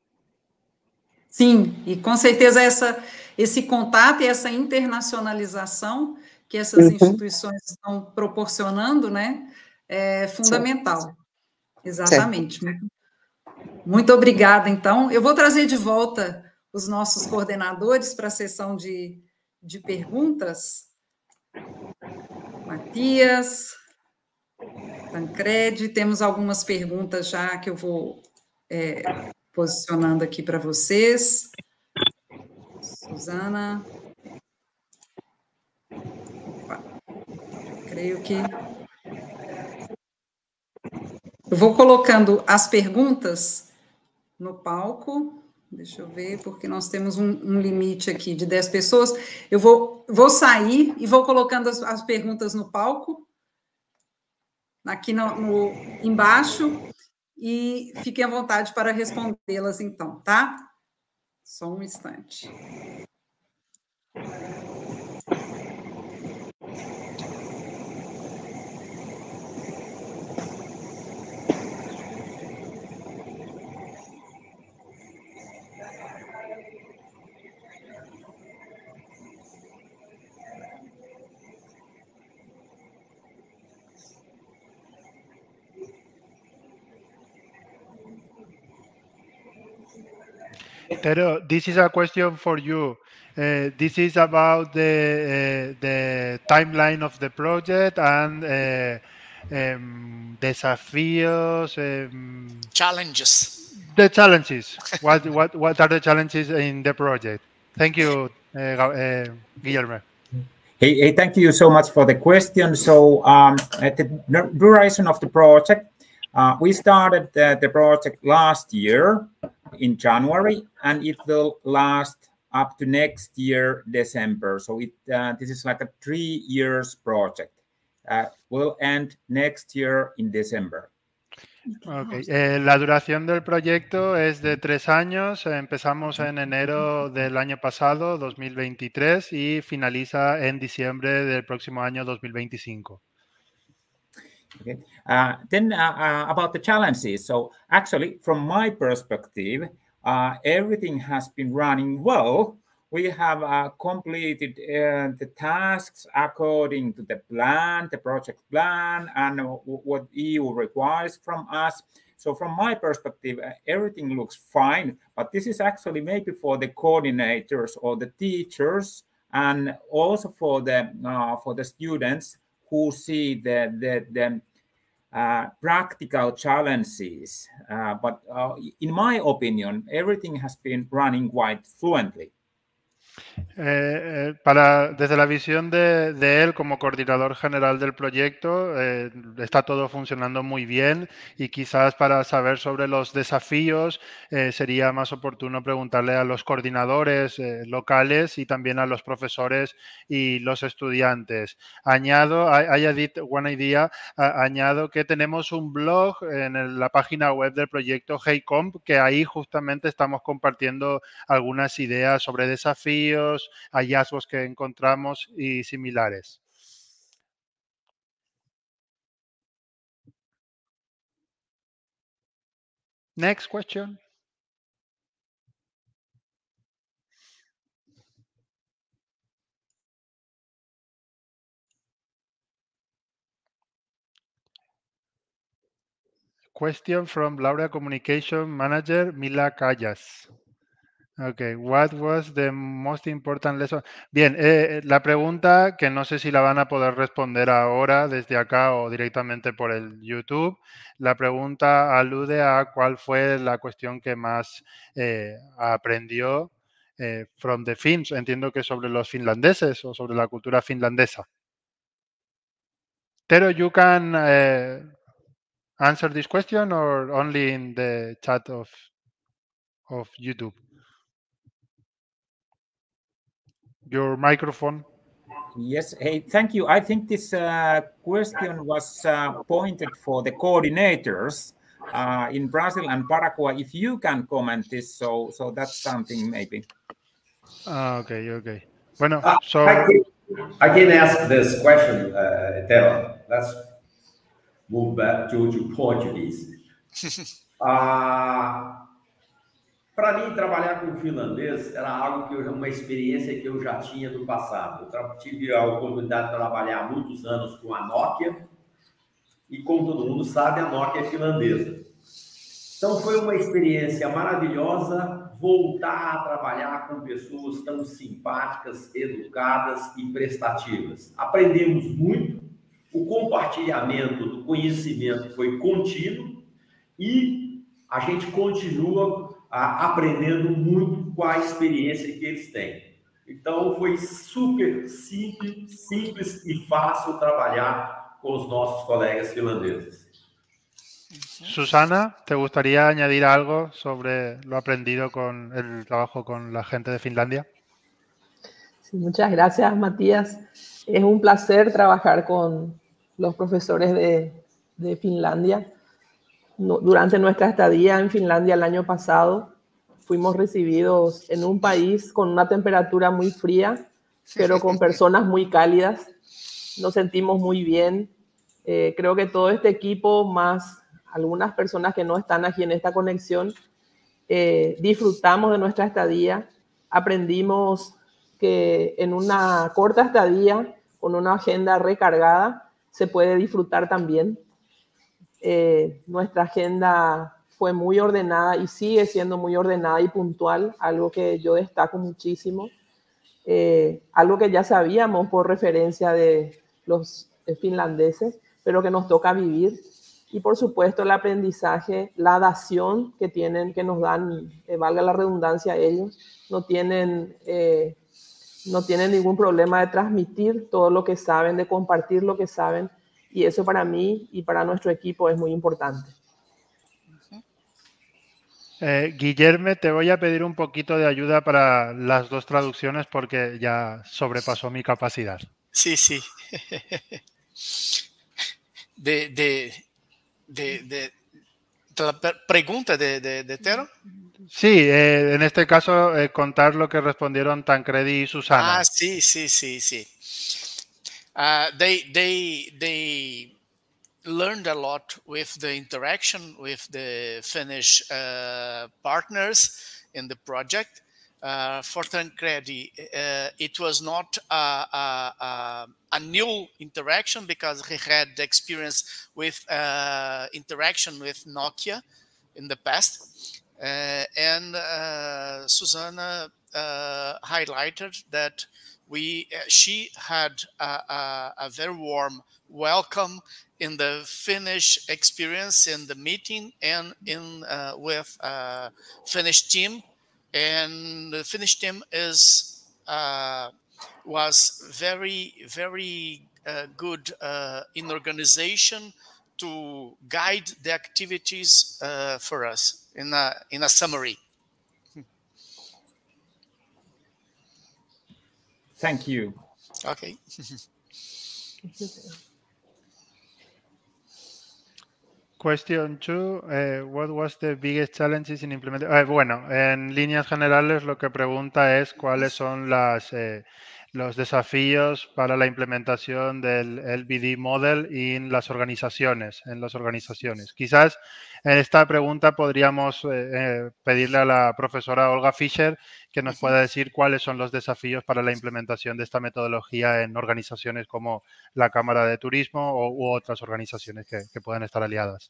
Sim, e com certeza essa, esse contato e essa internacionalização que essas uhum. instituições estão proporcionando, né, é fundamental. Sim. Exatamente. Sim. Muito obrigada, então. Eu vou trazer de volta os nossos coordenadores para a sessão de, de perguntas. Matias, Tancredi, temos algumas perguntas já que eu vou é, posicionando aqui para vocês. Suzana... Creio que... Eu vou colocando as perguntas no palco. Deixa eu ver, porque nós temos um, um limite aqui de dez pessoas. Eu vou, vou sair e vou colocando as, as perguntas no palco, aqui no, no, embaixo, e fiquem à vontade para respondê-las, então, tá? Só um instante. Tero, this is a question for you. Uh, this is about the uh, the timeline of the project and uh, um, desafíos. Um, Challenges. The challenges. what, what, what are the challenges in the project? Thank you, uh, uh, Guillermo. Hey, hey, thank you so much for the question. So um, at the duration of the project, uh, we started the, the project last year in January, and it will last up to next year, December. So it uh, this is like a three years project. Uh, will end next year in December. Okay. Eh, la duración del proyecto es de tres años. Empezamos en enero del año pasado, dos mil veintitrés, y finaliza en diciembre del próximo año dos mil veinticinco. Okay. Uh, then uh, uh, about the challenges. So actually, from my perspective, uh, everything has been running well. We have uh, completed uh, the tasks according to the plan, the project plan, and what E U requires from us. So from my perspective, uh, everything looks fine, but this is actually maybe for the coordinators or the teachers, and also for the uh, for the students who see the the, the uh, practical challenges. Uh, but uh, in my opinion, everything has been running quite fluently. Eh, eh, para, desde la visión de, de él como coordinador general del proyecto, eh, está todo funcionando muy bien, y quizás para saber sobre los desafíos eh, sería más oportuno preguntarle a los coordinadores eh, locales y también a los profesores y los estudiantes. Añado, I, I added one idea, a, añado que tenemos un blog en el, la página web del proyecto HeyComp, que ahí justamente estamos compartiendo algunas ideas sobre desafíos, hallazgos que encontramos y similares. Next question. Question from Laura Communication Manager Mila Callas. Okay, what was the most important lesson? Bien, eh, la pregunta, que no sé si la van a poder responder ahora desde acá o directamente por el YouTube, la pregunta alude a cuál fue la cuestión que más eh, aprendió eh, from the Finns. Entiendo que sobre los finlandeses o sobre la cultura finlandesa. Tero, you can uh, answer this question or only in the chat of, of YouTube? Your microphone. Yes, hey, thank you. I think this uh, question was uh, pointed for the coordinators uh, in Brazil and Paraguay. If you can comment this, so so that's something maybe. Ah, okay, okay. Bueno, uh, so I can, I can ask this question, uh, Tero. Let's move back to, to Portuguese. uh, Para mim, trabalhar com finlandês era algo que eu, uma experiência que eu já tinha do passado. Eu tive a oportunidade de trabalhar há muitos anos com a Nokia, e como todo mundo sabe, a Nokia é finlandesa. Então foi uma experiência maravilhosa voltar a trabalhar com pessoas tão simpáticas, educadas e prestativas. Aprendemos muito, o compartilhamento do conhecimento foi contínuo e a gente continua aprendendo muito com a experiência que eles têm. Então, foi super simples, simples e fácil trabalhar com os nossos colegas finlandeses. Susana, ¿te gustaría añadir algo sobre lo aprendido con el trabajo con la gente de Finlandia? Sí, muchas gracias, Matías. Es un placer trabajar con los profesores de, de Finlandia. Durante nuestra estadía en Finlandia el año pasado, fuimos recibidos en un país con una temperatura muy fría, pero con personas muy cálidas. Nos sentimos muy bien. Eh, creo que todo este equipo, más algunas personas que no están aquí en esta conexión, eh, disfrutamos de nuestra estadía. Aprendimos que en una corta estadía, con una agenda recargada, se puede disfrutar también. Eh, nuestra agenda fue muy ordenada y sigue siendo muy ordenada y puntual, algo que yo destaco muchísimo, eh, algo que ya sabíamos por referencia de los finlandeses, pero que nos toca vivir. Y por supuesto el aprendizaje, la dación que tienen, que nos dan, eh, valga la redundancia, ellos no tienen, eh, no tienen ningún problema de transmitir todo lo que saben, de compartir lo que saben, y eso para mí y para nuestro equipo es muy importante. Eh, Guillermo, te voy a pedir un poquito de ayuda para las dos traducciones porque ya sobrepasó mi capacidad. Sí, sí. De, de, de, de, de la pregunta de, de, de Tero. Sí, eh, en este caso eh, contar lo que respondieron Tancredi y Susana. Ah, sí, sí, sí, sí. Uh, they, they, they learned a lot with the interaction with the Finnish uh, partners in the project. Uh, for Tancredi, uh, it was not a, a, a, a new interaction because he had experience with uh, interaction with Nokia in the past. Uh, and uh, Susanna uh, highlighted that we uh, she had a, a, a very warm welcome in the Finnish experience in the meeting and in uh, with uh, Finnish team. And the Finnish team is uh, was very, very uh, good uh, in organization to guide the activities uh, for us in a, in a summary. Thank you. Okay. Question two, uh, what was the biggest challenges in implementing? Eh, bueno, en líneas generales lo que pregunta es cuáles son las, eh, los desafíos para la implementación del L B D model en las organizaciones, en las organizaciones. Quizás en esta pregunta podríamos eh, eh, pedirle a la profesora Olga Fischer que nos pueda decir cuáles son los desafíos para la implementación de esta metodología en organizaciones como la Cámara de Turismo o, u otras organizaciones que, que puedan estar aliadas.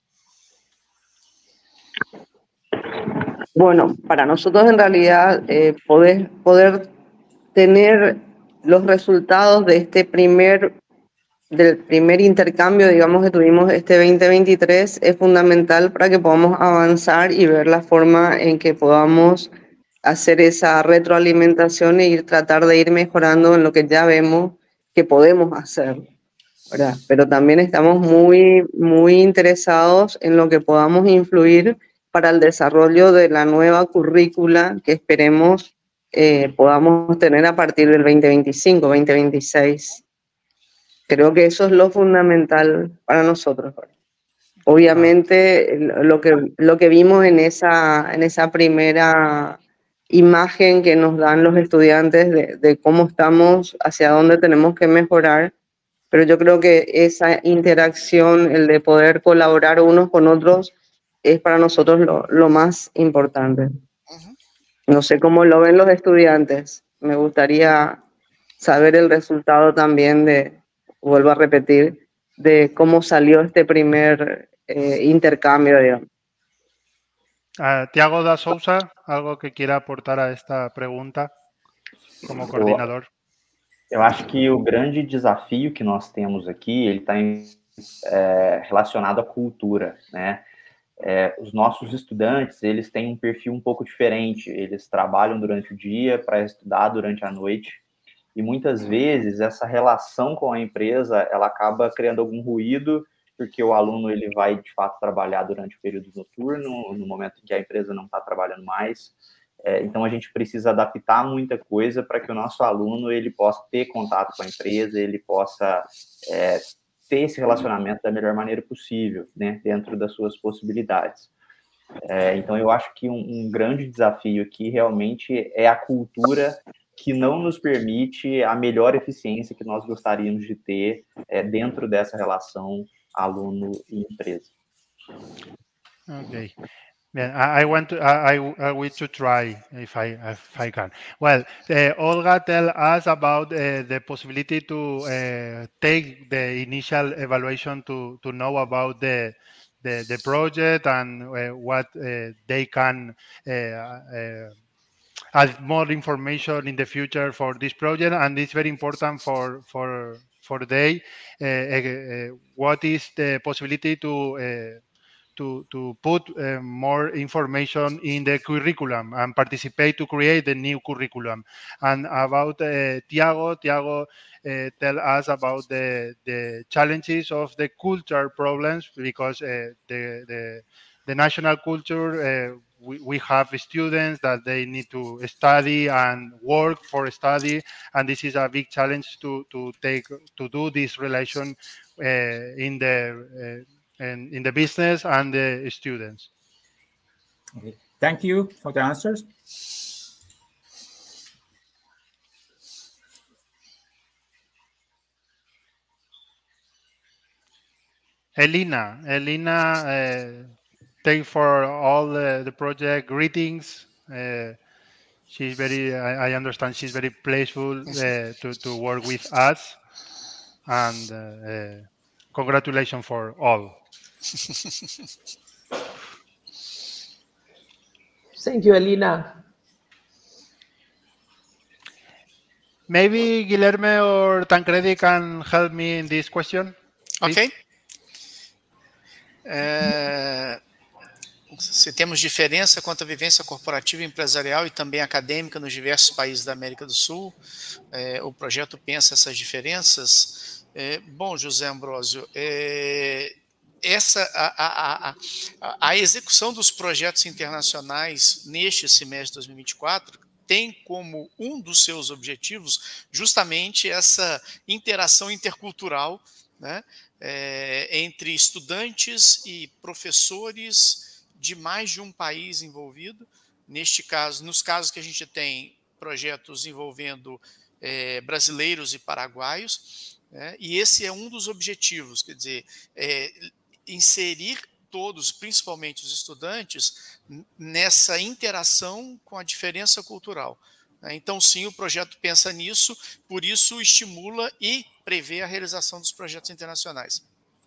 Bueno, para nosotros en realidad eh, poder, poder tener los resultados de este primer, del primer intercambio, digamos, que tuvimos este veinte veintitrés es fundamental para que podamos avanzar y ver la forma en que podamos hacer esa retroalimentación e ir, tratar de ir mejorando en lo que ya vemos que podemos hacer, ¿verdad? Pero también estamos muy, muy interesados en lo que podamos influir para el desarrollo de la nueva currícula que esperemos eh, podamos tener a partir del veinte veinticinco, veinte veintiséis. Creo que eso es lo fundamental para nosotros. Obviamente, lo que, lo que vimos en esa, en esa primera imagen que nos dan los estudiantes de, de cómo estamos, hacia dónde tenemos que mejorar, pero yo creo que esa interacción, el de poder colaborar unos con otros, es para nosotros lo, lo más importante. No sé cómo lo ven los estudiantes. Me gustaría saber el resultado también de, vuelvo a repetir, de cómo salió este primer eh, intercambio, digamos. Uh, Tiago da Sousa, algo que quiera aportar a esta pregunta como coordenador. Eu acho que o grande desafio que nós temos aqui, ele está é, relacionado à cultura, né? É, os nossos estudantes, eles têm um perfil um pouco diferente, eles trabalham durante o dia para estudar durante a noite, e muitas vezes essa relação com a empresa, ela acaba criando algum ruído, porque o aluno ele vai, de fato, trabalhar durante o período noturno, no momento em que a empresa não está trabalhando mais. É, então, a gente precisa adaptar muita coisa para que o nosso aluno ele possa ter contato com a empresa, ele possa é, ter esse relacionamento da melhor maneira possível, né, dentro das suas possibilidades. É, então, eu acho que um, um grande desafio aqui realmente é a cultura que não nos permite a melhor eficiência que nós gostaríamos de ter é, dentro dessa relação aluno e empresa. Okay. Yeah, I, I want to. I, I wish to try if I if I can. Well, uh, Olga, tell us about uh, the possibility to uh, take the initial evaluation to to know about the the, the project and uh, what uh, they can uh, uh, add more information in the future for this project, and it's very important for for for the day. Uh, uh, what is the possibility to uh, to to put uh, more information in the curriculum and participate to create the new curriculum? And about uh, Tiago, Tiago uh, tell us about the the challenges of the culture problems, because uh, the the the national culture, uh, we, we have students that they need to study and work for study, and this is a big challenge to to take to do this relation uh, in the uh, in, in the business and the students. Okay. Thank you for the answers. Elena, Elena, uh, thank for all the, the project greetings. Uh, she's very, I, I understand she's very playful uh, to, to work with us. And uh, uh, congratulations for all. Thank you, Elena. Maybe Guilherme or Tancredi can help me in this question. Please. Ok. É, se temos diferença quanto à vivência corporativa, empresarial e também acadêmica nos diversos países da América do Sul, é, o projeto pensa essas diferenças. É, bom, José Ambrósio, é, essa, a, a, a, a execução dos projetos internacionais neste semestre de dois mil e vinte e quatro tem como um dos seus objetivos justamente essa interação intercultural, né, é, entre estudantes e professores de mais de um país envolvido. Neste caso, nos casos que a gente tem projetos envolvendo é, brasileiros e paraguaios, né, e esse é um dos objetivos, quer dizer, é, inserir todos, principalmente os estudantes, nessa interação com a diferença cultural. Então, sim, o projeto pensa nisso, por isso estimula e prevê a realização dos projetos internacionais.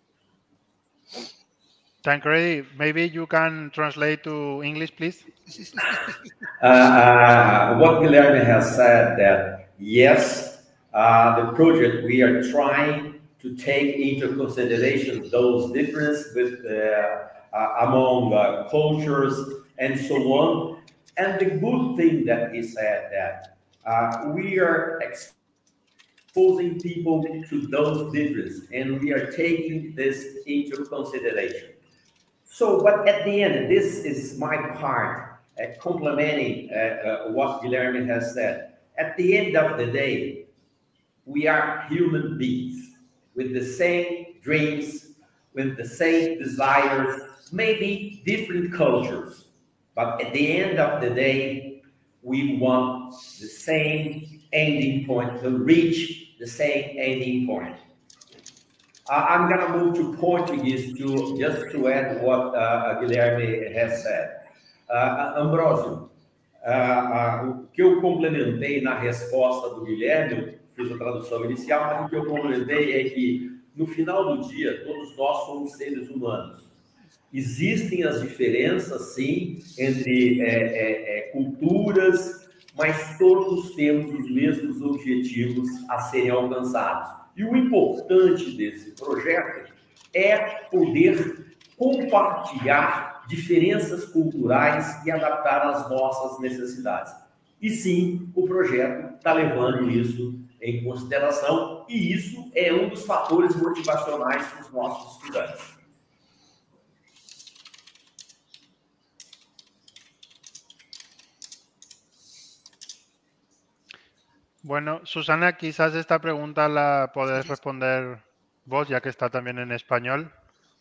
Tancredi, maybe you can translate to English, please. uh, uh, what Guilherme has said, that yes, uh, the project we are trying to take into consideration those differences with uh, uh, among uh, cultures and so on. And the good thing that he said that uh, we are exposing people to those differences, and we are taking this into consideration. So, but at the end, this is my part, uh, complementing uh, uh, what Guilherme has said. At the end of the day, we are human beings with the same dreams, with the same desires, maybe different cultures. But at the end of the day, we want the same ending point, to reach the same ending point. Uh, I'm going to move to Portuguese to just to add what uh, Guilherme has said. Uh, Ambrósio, uh, uh, o que eu complementei na resposta do Guilherme, fiz a tradução inicial, mas o que eu complementei é que, no final do dia, todos nós somos seres humanos. Existem as diferenças, sim, entre é, é, é, culturas, mas todos temos os mesmos objetivos a serem alcançados. E o importante desse projeto é poder compartilhar diferenças culturais e adaptar às nossas necessidades. E sim, o projeto está levando isso em consideração, e isso é um dos fatores motivacionais para os nossos estudantes. Bueno, Susana, quizás esta pregunta la podés responder vos, ya que está también en español.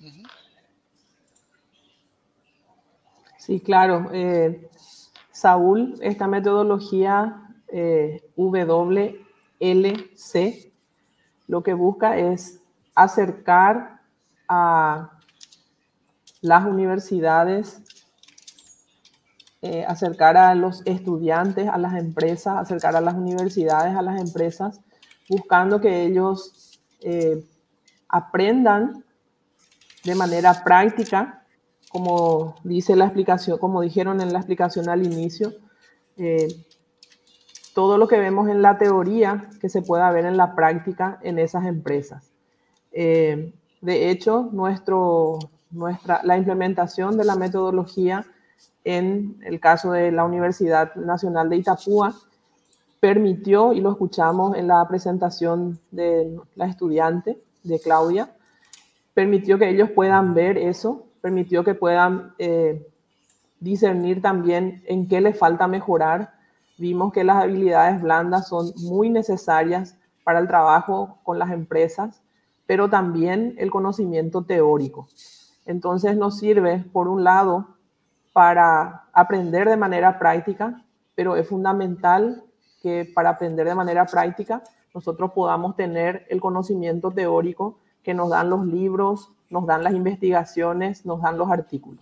Sí, claro. Eh, Saúl, esta metodología eh, W L C lo que busca es acercar a las universidades, Eh, acercar a los estudiantes, a las empresas, acercar a las universidades, a las empresas, buscando que ellos eh, aprendan de manera práctica, como dice la explicación, como dijeron en la explicación al inicio, eh, todo lo que vemos en la teoría que se pueda ver en la práctica en esas empresas. Eh, de hecho, nuestro, nuestra, la implementación de la metodología en el caso de la Universidad Nacional de Itapúa permitió, y lo escuchamos en la presentación de la estudiante, de Claudia, permitió que ellos puedan ver eso, permitió que puedan eh, discernir también en qué les falta mejorar. Vimos que las habilidades blandas son muy necesarias para el trabajo con las empresas, pero también el conocimiento teórico. Entonces nos sirve, por un lado, para aprender de manera práctica, pero es fundamental que para aprender de manera práctica nosotros podamos tener el conocimiento teórico que nos dan los libros, nos dan las investigaciones, nos dan los artículos.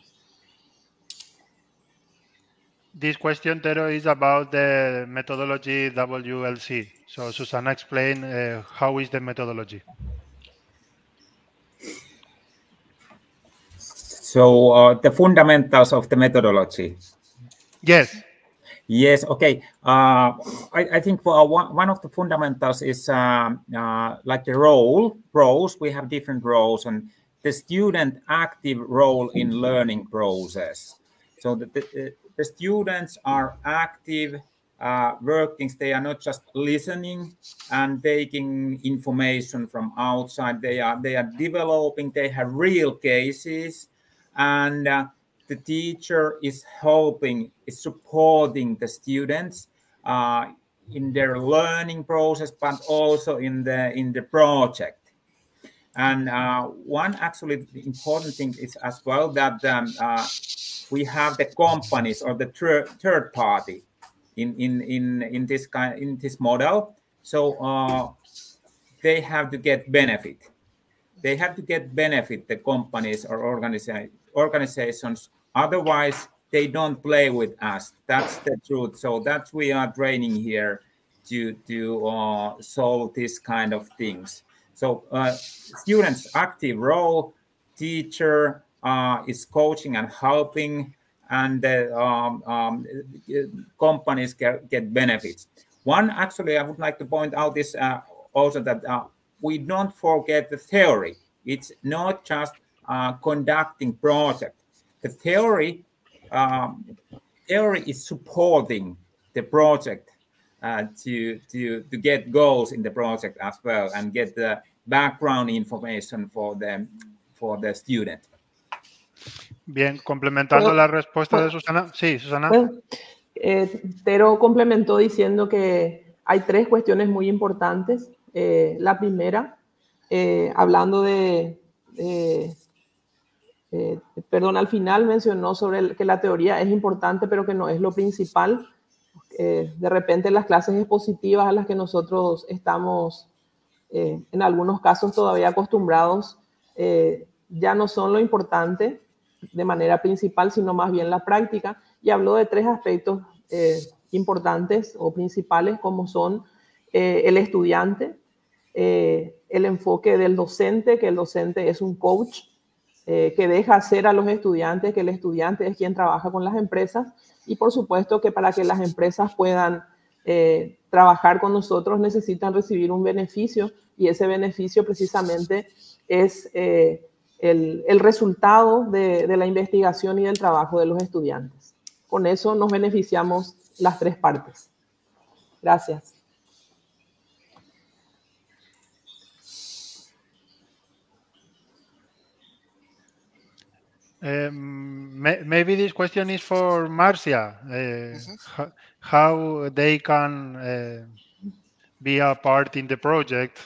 This question, Tero, is about the methodology W L C. So Susana, explain uh, how is the methodology. So uh, the fundamentals of the methodology. Yes. Yes. Okay. Uh, I, I think for, uh, one, one of the fundamentals is uh, uh, like the role. Roles. We have different roles, and the student active role in learning process. So the, the, the students are active, uh, working. They are not just listening and taking information from outside. They are they are developing. They have real cases, and uh, the teacher is helping, is supporting the students uh, in their learning process, but also in the in the project. And uh, one actually important thing is as well that um, uh, we have the companies or the third party in in in in this kind in this model. So uh, they have to get benefit. They have to get benefit, the companies or organiza organizations. Otherwise, they don't play with us. That's the truth. So that's we are training here to to uh, solve this kind of things. So uh, students' active role, teacher uh, is coaching and helping, and the um, um, companies get, get benefits. One, actually, I would like to point out is uh, also that uh, we don't forget the theory. It's not just uh, conducting project. The theory, um, theory is supporting the project uh, to, to, to get goals in the project as well and get the background information for the, for the student. Bien, complementando la respuesta de Susana. Sí, Susana. Bueno, eh, Tero complementó diciendo que hay tres cuestiones muy importantes. Eh, la primera, eh, hablando de... de Eh, perdón, al final mencionó sobre el, que la teoría es importante, pero que no es lo principal. Eh, de repente las clases expositivas a las que nosotros estamos, eh, en algunos casos todavía acostumbrados, eh, ya no son lo importante de manera principal, sino más bien la práctica. Y habló de tres aspectos eh, importantes o principales, como son eh, el estudiante, eh, el enfoque del docente, que el docente es un coach, Eh, que deja hacer a los estudiantes, que el estudiante es quien trabaja con las empresas, y por supuesto que para que las empresas puedan eh, trabajar con nosotros necesitan recibir un beneficio, y ese beneficio precisamente es eh, el, el resultado de, de la investigación y del trabajo de los estudiantes. Con eso nos beneficiamos las tres partes. Gracias. Um, may, maybe this question is for Marcia. Uh, mm-hmm. How they can uh, be a part in the project.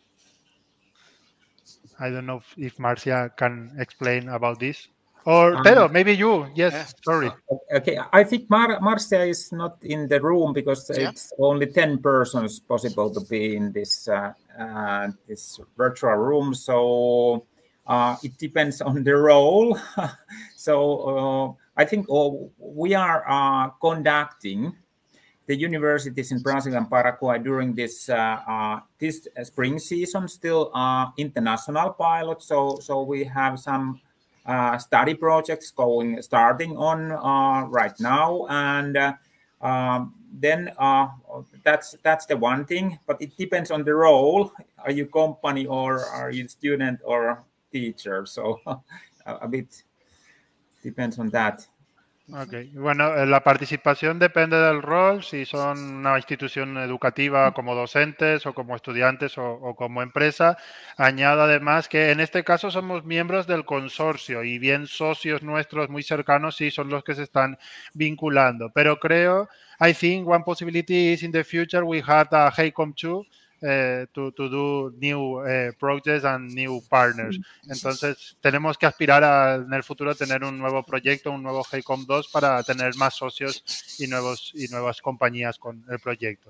I don't know if, if Marcia can explain about this. Or um, Tero, maybe you. Yes, yeah. Sorry. Okay, I think Mar Marcia is not in the room because yeah. it's only ten persons possible to be in this uh, uh, this virtual room. So. Uh, it depends on the role. So uh, I think oh, we are uh, conducting the universities in Brazil and Paraguay during this uh, uh, this spring season, still uh, international pilot. So so we have some uh, study projects going starting on uh, right now, and uh, um, then uh, that's that's the one thing. But it depends on the role. Are you company or are you student or teacher? So a, a bit depends on that. Ok, bueno, la participación depende del rol, si son una institución educativa como docentes o como estudiantes o, o como empresa. Añado además que en este caso somos miembros del consorcio y bien socios nuestros muy cercanos sí son los que se están vinculando. Pero creo, I think one possibility is in the future we had a HACOM two Uh, to, to do new uh, projects and new partners. Entonces, tenemos que aspirar a, en el futuro a tener un nuevo proyecto, un nuevo HACOM dos para tener más socios y, nuevos, y nuevas compañías con el proyecto.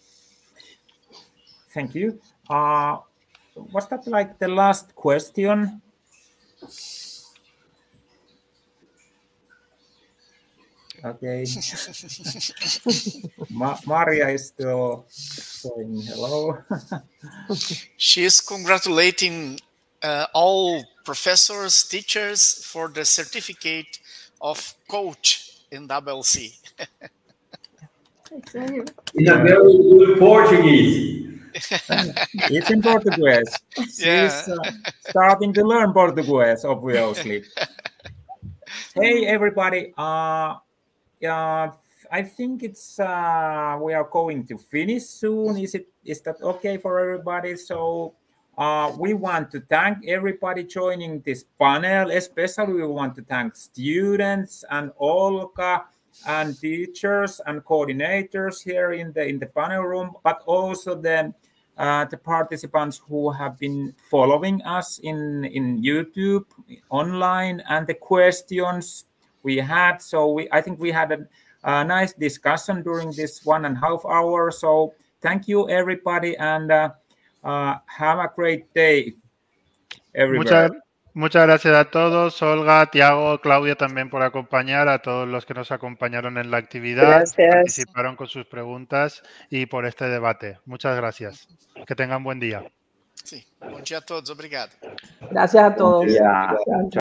Thank you. Uh, was that like the last question? Okay. Ma Maria is still saying hello. She is congratulating uh, all professors, teachers for the certificate of coach in W L C. In a very good Portuguese. It's in Portuguese. Yeah. She's uh, starting to learn Portuguese, obviously. Hey, everybody. Uh, Uh, I think it's uh, we are going to finish soon. Is it is that okay for everybody? So uh, we want to thank everybody joining this panel. Especially we want to thank students and Olga and teachers and coordinators here in the in the panel room, but also the uh, the participants who have been following us in in YouTube online and the questions we had. So we, I think we had a, a nice discussion during this one and a half hour. So thank you, everybody, and uh, uh, have a great day, everybody. Muchas, muchas gracias a todos, Olga, Tiago, Claudia también por acompañar, a todos los que nos acompañaron en la actividad, Gracias. participaron con sus preguntas y por este debate. Muchas gracias. Que tengan buen día. Sim. Bom dia a todos. Obrigado. Gracias a todos. Bom dia.